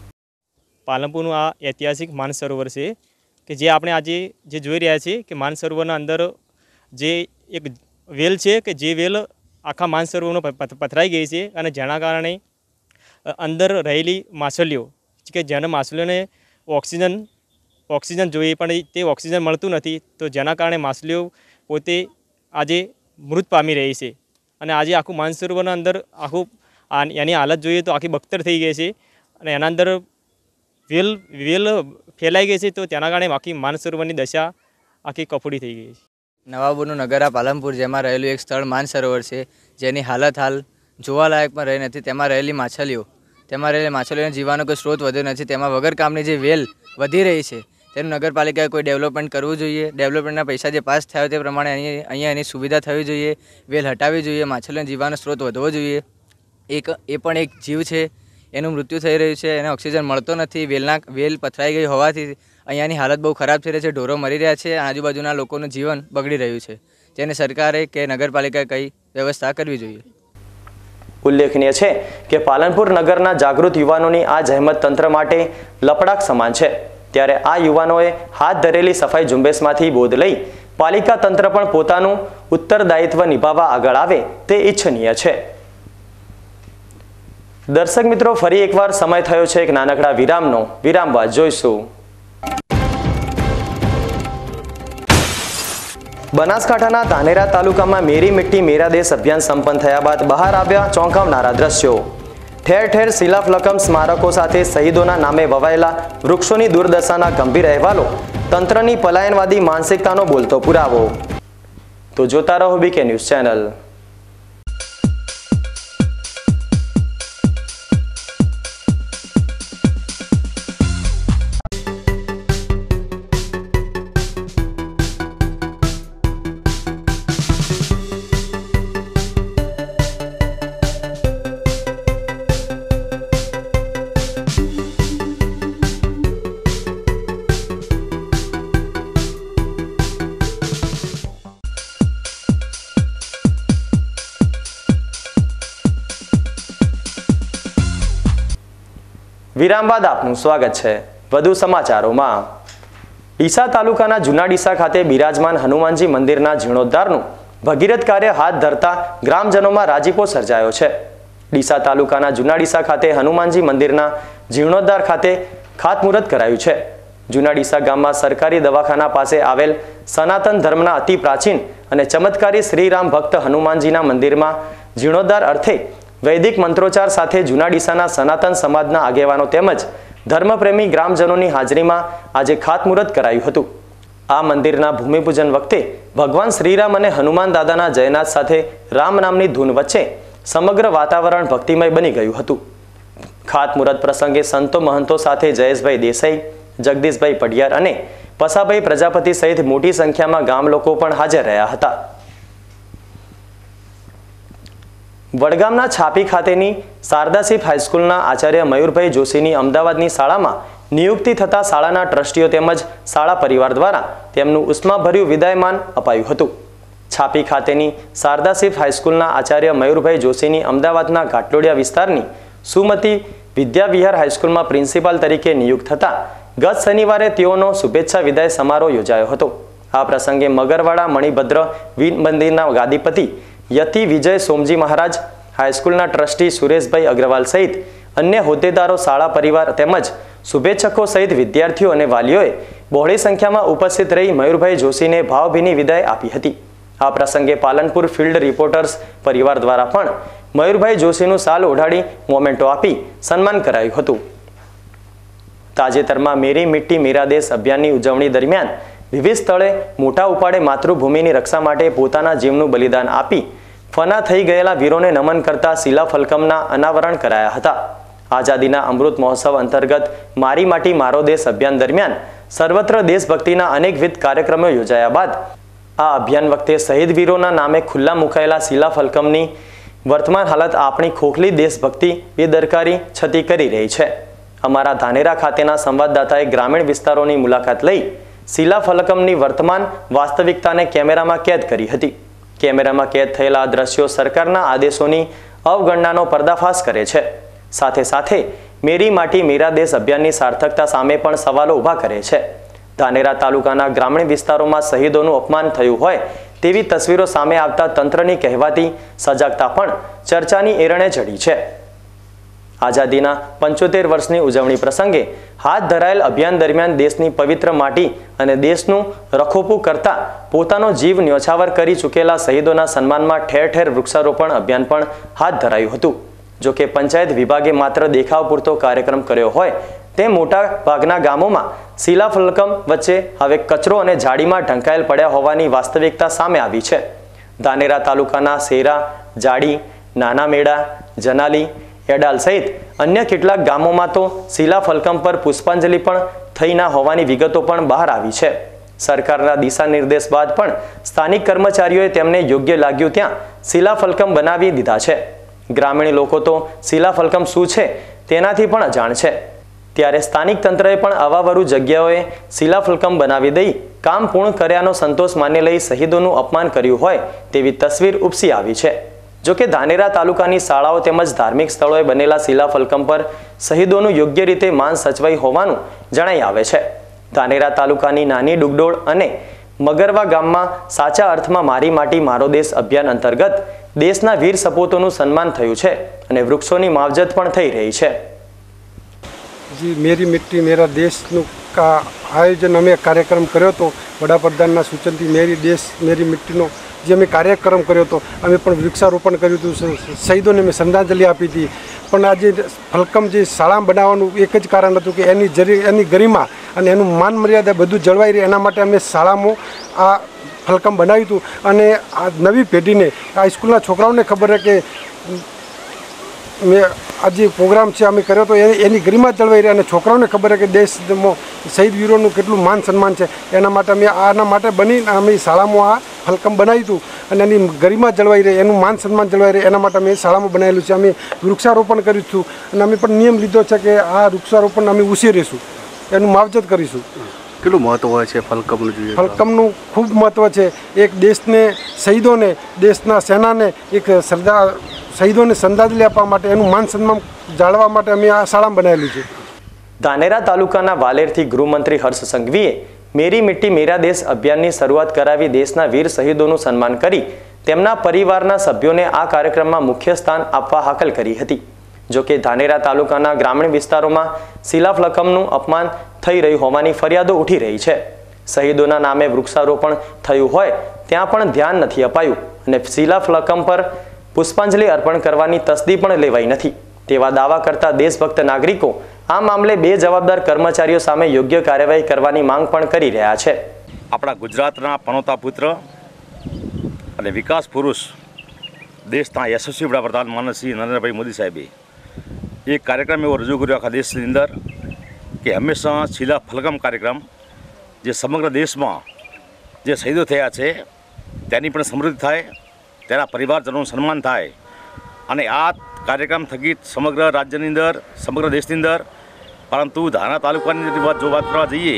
પાલનપુરનું આ ઐતિહાસિક માનસરોવર છે કે જે આપણે આજે જે જોઈ રહ્યા છીએ કે માનસરોવરના અંદર જે એક વેલ છે કે જે વેલ આખા માનસરોવરમાં પથરાઈ ગઈ છે અને જેના કારણે અંદર રહેલી માછલીઓ કે જેના માછલીઓને ઓક્સિજન ઓક્સિજન જોઈએ પણ તે ઓક્સિજન મળતું નથી, તો જેના કારણે માછલીઓ પોતે આજે મૃત પામી રહી છે અને આજે આખું માનસરોવરના અંદર આખું એની હાલત જોઈએ તો આખી બખ્તર થઈ ગઈ છે અને એના અંદર વેલ વેલ ફેલાઈ ગઈ છે, તો તેના કારણે આખી માનસરોવરની દશા આખી કફોડી થઈ ગઈ છે। નવાબોનું નગર આ પાલનપુર જેમાં રહેલું એક સ્થળ માનસરોવર છે જેની હાલત હાલ જોવાલાયક પણ રહી નથી। તેમાં રહેલી માછલીઓ તેમાં રહેલી માછલીઓને જીવવાનો કોઈ સ્ત્રોત વધ્યો નથી। તેમાં વગર કામની જે વેલ વધી રહી છે તેનું નગરપાલિકાએ કોઈ ડેવલપમેન્ટ કરવું જોઈએ। ડેવલપમેન્ટના પૈસા જે પાસ થયા તે પ્રમાણે અહીં અહીંયા એની સુવિધા થવી જોઈએ, વેલ હટાવવી જોઈએ, માછલીઓનો જીવવાનો સ્ત્રોત વધવો જોઈએ। એક એ પણ એક જીવ છે, એનું મૃત્યુ થઈ રહ્યું છે, એને ઓક્સિજન મળતો નથી, વેલના વેલ પથરાઈ ગઈ હોવાથી અહીંયાની હાલત બહુ ખરાબ થઈ રહી છે, ઢોરો મરી રહ્યા છે, આજુબાજુના લોકોનું જીવન બગડી રહ્યું છે, જેને સરકારે કે નગરપાલિકાએ કઈ વ્યવસ્થા કરવી જોઈએ. ઉલ્લેખનીય છે કે પાલનપુર નગરના જાગૃત યુવાનોની આ જહેમત તંત્ર માટે લપડાક સમાન છે, ત્યારે આ યુવાનોએ હાથ ધરેલી સફાઈ ઝુંબેશમાંથી બોધ લઈ પાલિકા તંત્ર પણ પોતાનું ઉત્તરદાયિત્વ નિભાવવા આગળ આવે તે ઈચ્છનીય છે. દર્શક મિત્રો, ફરી એકવાર સમય થયો છે એક નાનકડા વિરામનો. વિરામ બાદ જોઈશું. બનાસકાંઠાના ધાનેરા તાલુકામાં મેરી મિટ્ટી મેરા દેશ અભિયાન સંપન્ન થયા બાદ બહાર આવ્યા ચોંકાવનારા દ્રશ્યો. ઠેર ઠેર શિલાફલકમ સ્મારકો સાથે શહીદોના નામે વવાયેલા વૃક્ષોની દુર્દશાના ગંભીર અહેવાલો તંત્રની પલાયનવાદી માનસિકતાનો બોલતો પુરાવો. તો જોતા રહો બીકે ન્યૂઝ ચેનલ. વિરામ બાદ આપનું સ્વાગત છે. વધુ સમાચારોમાં. ડીસા તાલુકાના જૂના ડીસા ખાતે બિરાજમાન હનુમાનજી મંદિરના જીર્ણોદ્ધારનું ભગીરથ કાર્ય હાથ ધરતા ગ્રામજનોમાં રાજીપો સર્જાયો છે. ડીસા તાલુકાના જૂના ડીસા ખાતે હનુમાનજી મંદિરના જીર્ણોદ્ધાર ખાતે ખાતમુહૂર્ત કરાયું છે. જૂના ડીસા ગામમાં સરકારી દવાખાના પાસે આવેલ સનાતન ધર્મના અતિ પ્રાચીન અને ચમત્કારી શ્રીરામ ભક્ત હનુમાનજીના મંદિરમાં જીર્ણોદ્ધાર અર્થે વૈદિક મંત્રોચ્ચાર સાથે જૂના ડીસાના સનાતન સમાજના આગેવાનો તેમજ ધર્મપ્રેમી ગ્રામજનોની હાજરીમાં આજે ખાતમુહૂર્ત કરાયું હતું. આ મંદિરના ભૂમિપૂજન વખતે ભગવાન શ્રીરામ અને હનુમાન દાદાના જયનાથ સાથે રામ નામની ધૂન વચ્ચે સમગ્ર વાતાવરણ ભક્તિમય બની ગયું હતું. ખાતમુહૂર્ત પ્રસંગે સંતો મહંતો સાથે જયેશભાઈ દેસાઈ, જગદીશભાઈ પડિયાર અને પસાભાઈ પ્રજાપતિ સહિત મોટી સંખ્યામાં ગામ લોકો પણ હાજર રહ્યા હતા. વડગામના છાપી ખાતેની શારદાશિફ હાઈસ્કૂલના આચાર્ય મયુરભાઈ જોશીની અમદાવાદની શાળામાં નિયુક્તિ થતા શાળાના ટ્રસ્ટીઓ તેમજ શાળા પરિવાર દ્વારા તેમનું ઉષ્માભર્યું વિદાયમાન અપાયું હતું. છાપી ખાતેની શારદાશિફ હાઈસ્કૂલના આચાર્ય મયુરભાઈ જોશીની અમદાવાદના ઘાટલોડિયા વિસ્તારની સુમતી વિદ્યાવિહાર હાઈસ્કૂલમાં પ્રિન્સિપાલ તરીકે નિયુક્ત થતા ગત શનિવારે તેઓનો શુભેચ્છા વિદાય સમારોહ યોજાયો હતો. આ પ્રસંગે મગરવાડા મણિભદ્ર વીર મંદિરના ગાદીપતિ યતિ વિજય સોમજી મહારાજ, હાઈસ્કૂલના ટ્રસ્ટી સુરેશભાઈ અગ્રવાલ સહિત અન્ય હોદ્દેદારો, શાળા પરિવાર તેમજ શુભેચ્છકો સહિત વિદ્યાર્થીઓ અને વાલીઓએ બહોળી સંખ્યામાં ઉપસ્થિત રહી મયુરભાઈ જોશીને ભાવભીની વિદાય આપી હતી. આ પ્રસંગે પાલનપુર ફિલ્ડ રિપોર્ટર્સ પરિવાર દ્વારા પણ મયુરભાઈ જોશીનું શાલ ઓઢાડી મોમેન્ટો આપી સન્માન કરાયું હતું. તાજેતરમાં મેરી મિટ્ટી મેરા દેશ અભિયાનની ઉજવણી દરમિયાન વિવિધ સ્થળે મોટા ઉપાડે માતૃભૂમિની રક્ષા માટે પોતાના જીવનું બલિદાન આપી ફના થઈ ગયેલા વીરોને નમન કરતા શિલાફલકમના અનાવરણ કરાયા હતા. આઝાદીના અમૃત મહોત્સવ અંતર્ગત મારી માટી મારો દેશ અભિયાન દરમિયાન સર્વત્ર દેશભક્તિના અનેકવિધ કાર્યક્રમો યોજાયા બાદ આ અભિયાન વખતે શહીદ વીરોના નામે ખુલ્લા મુકાયેલા શિલાફલકમની વર્તમાન હાલત આપણી ખોખલી દેશભક્તિ બેદરકારી છતી કરી રહી છે. અમારા ધાનેરા ખાતેના સંવાદદાતાએ ગ્રામીણ વિસ્તારોની મુલાકાત લઈ શિલાફલકમની વર્તમાન વાસ્તવિકતાને કેમેરામાં કેદ કરી હતી. કેમેરામાં કેદ થયેલા દ્રશ્યો સરકારના આદેશોની અવગણનાનો પર્દાફાશ કરે છે. સાથે સાથે મેરી માટી મેરા દેશ અભિયાનની સાર્થકતા સામે પણ સવાલો ઊભા કરે છે. ધાનેરા તાલુકાના ગ્રામીણ વિસ્તારોમાં શહીદોનું અપમાન થયું હોય તેવી તસવીરો સામે આવતા તંત્રની કહેવાતી સજાગતા પણ ચર્ચાની એરણે ચડી છે. આઝાદીના પંચોતેર વર્ષની ઉજવણી પ્રસંગે હાથ ધરાયેલ અભિયાન દરમિયાન દેશની પવિત્ર માટી અને દેશનું રખોપું કરતા પોતાનો જીવ ન્યોછાવર કરી ચૂકેલા શહીદોના સન્માનમાં ઠેર ઠેર વૃક્ષારોપણ અભિયાન પણ હાથ ધરાયું હતું. જોકે પંચાયત વિભાગે માત્ર દેખાવ પૂરતો કાર્યક્રમ કર્યો હોય તે મોટા ભાગના ગામોમાં શિલાફલકમ વચ્ચે હવે કચરો અને ઝાડીમાં ઢંકાયેલ પડ્યા હોવાની વાસ્તવિકતા સામે આવી છે. ધાનેરા તાલુકાના સેરા, જાડી, નાના મેડા, જનાલી, એડાલ સહિત અન્ય કેટલાક ગામોમાં તો શિલાફલકમ પર પુષ્પાંજલિ પણ થઈ ના હોવાની વિગતો પણ બહાર આવી છે. સરકારના દિશા નિર્દેશ બાદ પણ સ્થાનિક કર્મચારીઓએ તેમને યોગ્ય લાગ્યું ત્યાં શિલાફલકમ બનાવી દીધા છે. ગ્રામીણ લોકો તો શિલાફલકમ શું છે તેનાથી પણ અજાણ છે. ત્યારે સ્થાનિક તંત્રએ પણ અવાવરું જગ્યાઓએ શિલાફલકમ બનાવી દઈ કામ પૂર્ણ કર્યાનો સંતોષ માની લઈ શહીદોનું અપમાન કર્યું હોય તેવી તસવીર ઉપસી આવી છે. જોકે ધાનેરા તાલુકાની શાળાઓ તેમજ ધાર્મિક સ્થળોએ બનેલા શિલાફલકમ પર શહીદોનું યોગ્ય રીતે માન સચવાઈ હોવાનું જણાઈ આવે છે. ધાનેરા તાલુકાની નાની ડુગડોળ અને મગરવા ગામમાં સાચા અર્થમાં મારી માટી મારો દેશ અભિયાન અંતર્ગત દેશના વીર સપૂતોનું સન્માન થયું છે અને વૃક્ષોની માવજત પણ થઈ રહી છે. जी मेरी मिट्टी मेरा देशનું કા આયોજન અમે કાર્યક્રમ કર્યો હતો વડાપ્રધાનના સૂચનથી મેરી દેશ મેરી મિટ્ટીનો જે અમે કાર્યક્રમ કર્યો હતો. અમે પણ વૃક્ષારોપણ કર્યું હતું, શહીદોને મેં શ્રદ્ધાંજલિ આપી હતી. પણ આજે ફલકમ જે શાળા બનાવવાનું એક જ કારણ હતું કે એની જરી એની ગરિમા અને એનું માન મર્યાદા બધું જળવાઈ રહે એના માટે અમે શાળામાં આ ફલકમ બનાવ્યું હતું. અને આ નવી પેઢીને આ સ્કૂલના છોકરાઓને ખબર છે કે મેં આ જે પ્રોગ્રામ છે અમે કર્યો તો એની ગરિમા જળવાઈ રહી અને છોકરાઓને ખબર છે કે દેશમાં શહીદ વીરોનું કેટલું માન સન્માન છે. એના માટે અમે આના માટે બની અમે શાળામાં આ ફલકમ બનાવ્યું હતું અને એની ગરિમા જળવાઈ રહે એનું માન સન્માન જળવાઈ રહે એના માટે અમે શાળામાં બનાવેલું છે. અમે વૃક્ષારોપણ કર્યું છું અને અમે પણ નિયમ લીધો છે કે આ વૃક્ષારોપણ અમે ઉછેરીશું, એનું માવજત કરીશું. કેટલું મહત્વ હોય છે ફલકમનું? જોઈએ ફલકમનું ખૂબ મહત્વ છે. એક દેશને શહીદોને દેશના સેનાને એક શ્રદ્ધા શહીદોને શ્રદ્ધાંજલિ આપવા માટે એનું માન સન્માન જાળવવા માટે અમે આ શાળા બનાવેલું છે. ધાનેરા તાલુકાના વાલેરથી ગૃહમંત્રી હર્ષ સંઘવીએ મેરી મિટ્ટી મેરા દેશ અભિયાનની શરૂઆત કરાવી દેશના વીર શહીદોનું સન્માન કરી તેમના પરિવારના સભ્યોને આ કાર્યક્રમમાં મુખ્ય સ્થાન આપવા હાકલ કરી હતી. જોકે ધાનેરા તાલુકાના ગ્રામીણ વિસ્તારોમાં શિલાફલકમનું અપમાન થઈ રહ્યું હોવાની ફરિયાદો ઉઠી રહી છે. શહીદોના નામે વૃક્ષારોપણ થયું હોય ત્યાં પણ ધ્યાન નથી અપાયું અને શિલાફલકમ પર પુષ્પાંજલિ અર્પણ કરવાની તસ્દી પણ લેવાઈ નથી તેવા દાવા કરતા દેશભક્ત નાગરિકો આ મામલે બે જવાબદાર કર્મચારીઓ સામે યોગ્ય કાર્યવાહી કરવાની માંગ પણ કરી રહ્યા છે. આપણા ગુજરાતના પનોતા પુત્ર અને વિકાસ પુરુષ દેશના યશસ્વી વડાપ્રધાન માનનીય શ્રી નરેન્દ્રભાઈ મોદી સાહેબે એક કાર્યક્રમ એવો રજૂ કર્યો આખા દેશની અંદર કે હંમેશા શિલા ફલકમ કાર્યક્રમ જે સમગ્ર દેશમાં જે શહીદો થયા છે તેની પણ સમૃદ્ધિ થાય, તેના પરિવારજનોનું સન્માન થાય અને આ કાર્યક્રમ થકી સમગ્ર રાજ્યની અંદર સમગ્ર દેશની અંદર પરંતુ ધાના તાલુકાની વાત જો વાત કરવા જઈએ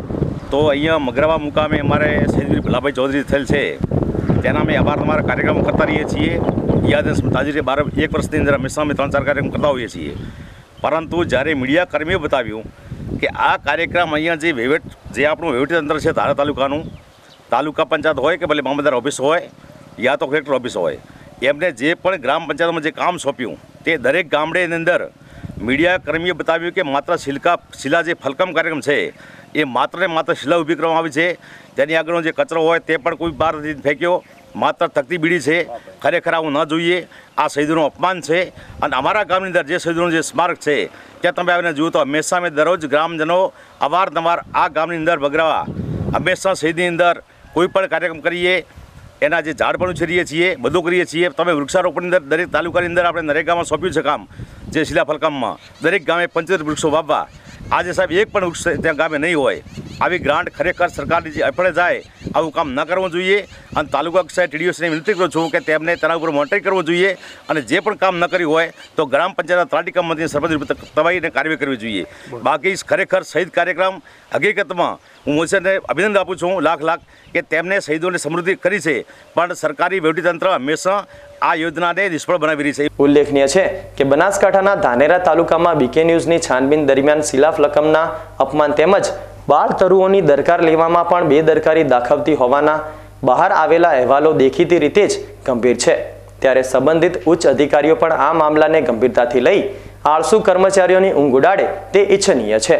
તો અહીંયા મગરાવા મુકામે અમારે શહીદ ભલાભાઈ ચૌધરી થયેલ છે તેના અમે અવારનવાર કાર્યક્રમો કરતા રહીએ છીએ. યાદ તાજી બાર એક વર્ષની અંદર હંમેશા અમે ત્રણ ચાર કાર્યક્રમ કરતા હોઈએ છીએ. પરંતુ જ્યારે મીડિયા કર્મીઓ બતાવ્યું કે આ કાર્યક્રમ અહીંયા જે વહીવટ જે આપણું વહીવટીતંત્ર છે ધારા તાલુકાનું, તાલુકા પંચાયત હોય કે ભલે મામલતદાર ઓફિસ હોય યા તો કલેક્ટર ઓફિસ હોય, એમને જે પણ ગ્રામ પંચાયતમાં જે કામ સોંપ્યું તે દરેક ગામડેની અંદર મીડિયા કર્મીએ બતાવ્યું કે માત્ર શિલકા શિલા જે ફલકમ કાર્યક્રમ છે એ માત્ર ને માત્ર શિલા ઊભી કરવામાં આવી છે. તેની આગળનો જે કચરો હોય તે પણ કોઈ બહાર નથી ફેંક્યો, માત્ર તકતી બીડી છે. ખરેખર આવું ન જોઈએ. આ શહીદોનું અપમાન છે અને અમારા ગામની અંદર જે શહીદોનું જે સ્મારક છે ત્યાં તમે આવીને જુઓ તો હંમેશા અમે દરરોજ ગ્રામજનો અવારનવાર આ ગામની અંદર બગરાવા હંમેશા શહીદની અંદર કોઈ પણ કાર્યક્રમ કરીએ એના જે ઝાડ પણ ઉછેરીએ છીએ, બધું કરીએ છીએ. તમે વૃક્ષારોપણની અંદર દરેક તાલુકાની અંદર આપણે નરેગામાં સોંપ્યું છે કામ જે શિલા ફલકમમાં દરેક ગામે પંચોતેર વૃક્ષો વાવવા. આજે સાહેબ એક પણ વૃક્ષ ત્યાં ગામે નહીં હોય. આવી ગ્રાન્ટ ખરેખર સરકારની જે અફળે જાય આવું કામ ન કરવું જોઈએ અને તાલુકા કક્ષાએ ટીડીઓસીને વિનંતી કરું છું કે તેમને તેના ઉપર મોનિટરિંગ કરવું જોઈએ અને જે પણ કામ ન કર્યું હોય તો ગ્રામ પંચાયત ત્રાટી કામમાંથી સરપંચ તવાઈને કાર્યવાહી કરવી જોઈએ. બાકી ખરેખર શહીદ કાર્યક્રમ હકીકતમાં હું મોદીને અભિનંદન આપું છું લાખ લાખ કે તેમને શહીદોને સમૃદ્ધિ કરી છે પણ સરકારી વહીવટીતંત્ર હંમેશા આ યોજનાને નિષ્ફળ બનાવી રહી છે. ઉલ્લેખનીય છે કે બનાસકાંઠાના ધાનેરા તાલુકામાં બીકે ન્યૂઝની છાનબીન દરમિયાન શિલાફલકમના અપમાન તેમજ બાળ તરુઓની દરકાર લેવામાં પણ બેદરકારી દાખવતી હોવાના બહાર આવેલા અહેવાલો દેખીતી રીતે જ ગંભીર છે. ત્યારે સંબંધિત ઉચ્ચ અધિકારીઓ પણ આ મામલાને ગંભીરતાથી લઈ આળસુ કર્મચારીઓની ઊંઘ ઉડાડે તે ઇચ્છનીય છે.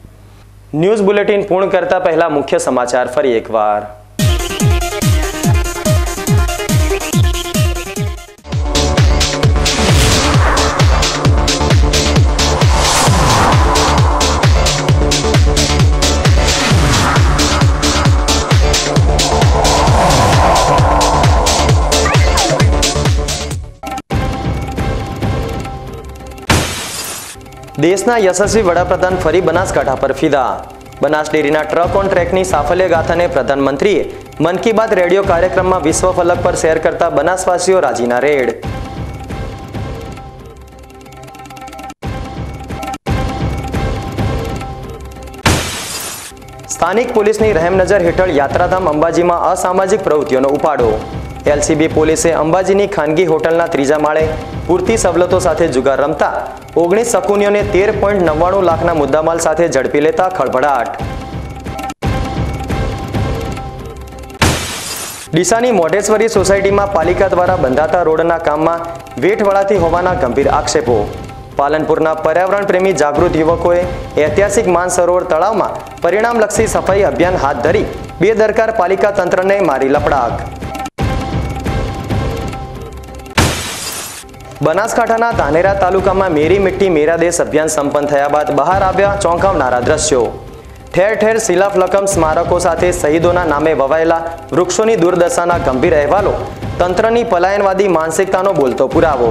ન્યૂઝ બુલેટિન પૂર્ણ કરતા પહેલા મુખ્ય સમાચાર ફરી એકવાર. દેશના યશસ્વી વડાપ્રધાન ફરી બનાસકાંઠા પર ફિદા. બનાસ ડેરીના ટ્રક ઓન ટ્રેકની સાફલ્ય ગાથાને પ્રધાનમંત્રીએ મન કી બાત રેડિયો કાર્યક્રમમાં વિશ્વ ફલક પર શેર કરતા બનાસવાસીઓ રાજીના રેડ. સ્થાનિક પોલીસની રહેમનજર હેઠળ યાત્રાધામ અંબાજીમાં અસામાજિક પ્રવૃત્તિઓનો ઉપાડો. એલસીબી પોલીસે અંબાજીની ખાનગી હોટલના ત્રીજા માળે પૂરતી સવલતો સાથે જુગાર રમતા ઓગણીસ શકુનીઓને તેર પોઈન્ટ નવ્વાણું લાખના મુદ્દામાલ સાથે ઝડપી લેતા ખળભળાટ. ડીસાની મોઢેશ્વરી સોસાયટીમાં પાલિકા દ્વારા બંધાતા રોડના કામમાં વેઠવળાથી હોવાના ગંભીર આક્ષેપો. પાલનપુરના પર્યાવરણ પ્રેમી જાગૃત યુવકોએ ઐતિહાસિક માનસરોવર તળાવમાં પરિણામલક્ષી સફાઈ અભિયાન હાથ ધરી બેદરકાર પાલિકા તંત્રને મારી લપડાક. બનાસકાંઠાના ધાનેરા તાલુકામાં મેરી મિટ્ટી મેરા દેશ અભિયાન સંપન્ન થયા બાદ બહાર આવ્યા ચોંકાવનારા દ્રશ્યો. ઠેર ઠેર શિલાફલકમ સ્મારકો સાથે શહીદોના નામે વવાયેલા વૃક્ષોની દુર્દશાના ગંભીર અહેવાલો તંત્રની પલાયનવાદી માનસિકતાનો બોલતો પુરાવો.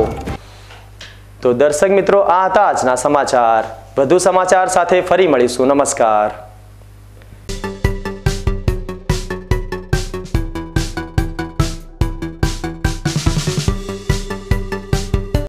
તો દર્શક મિત્રો, આ હતા આજના સમાચાર. વધુ સમાચાર સાથે ફરી મળીશું. નમસ્કાર.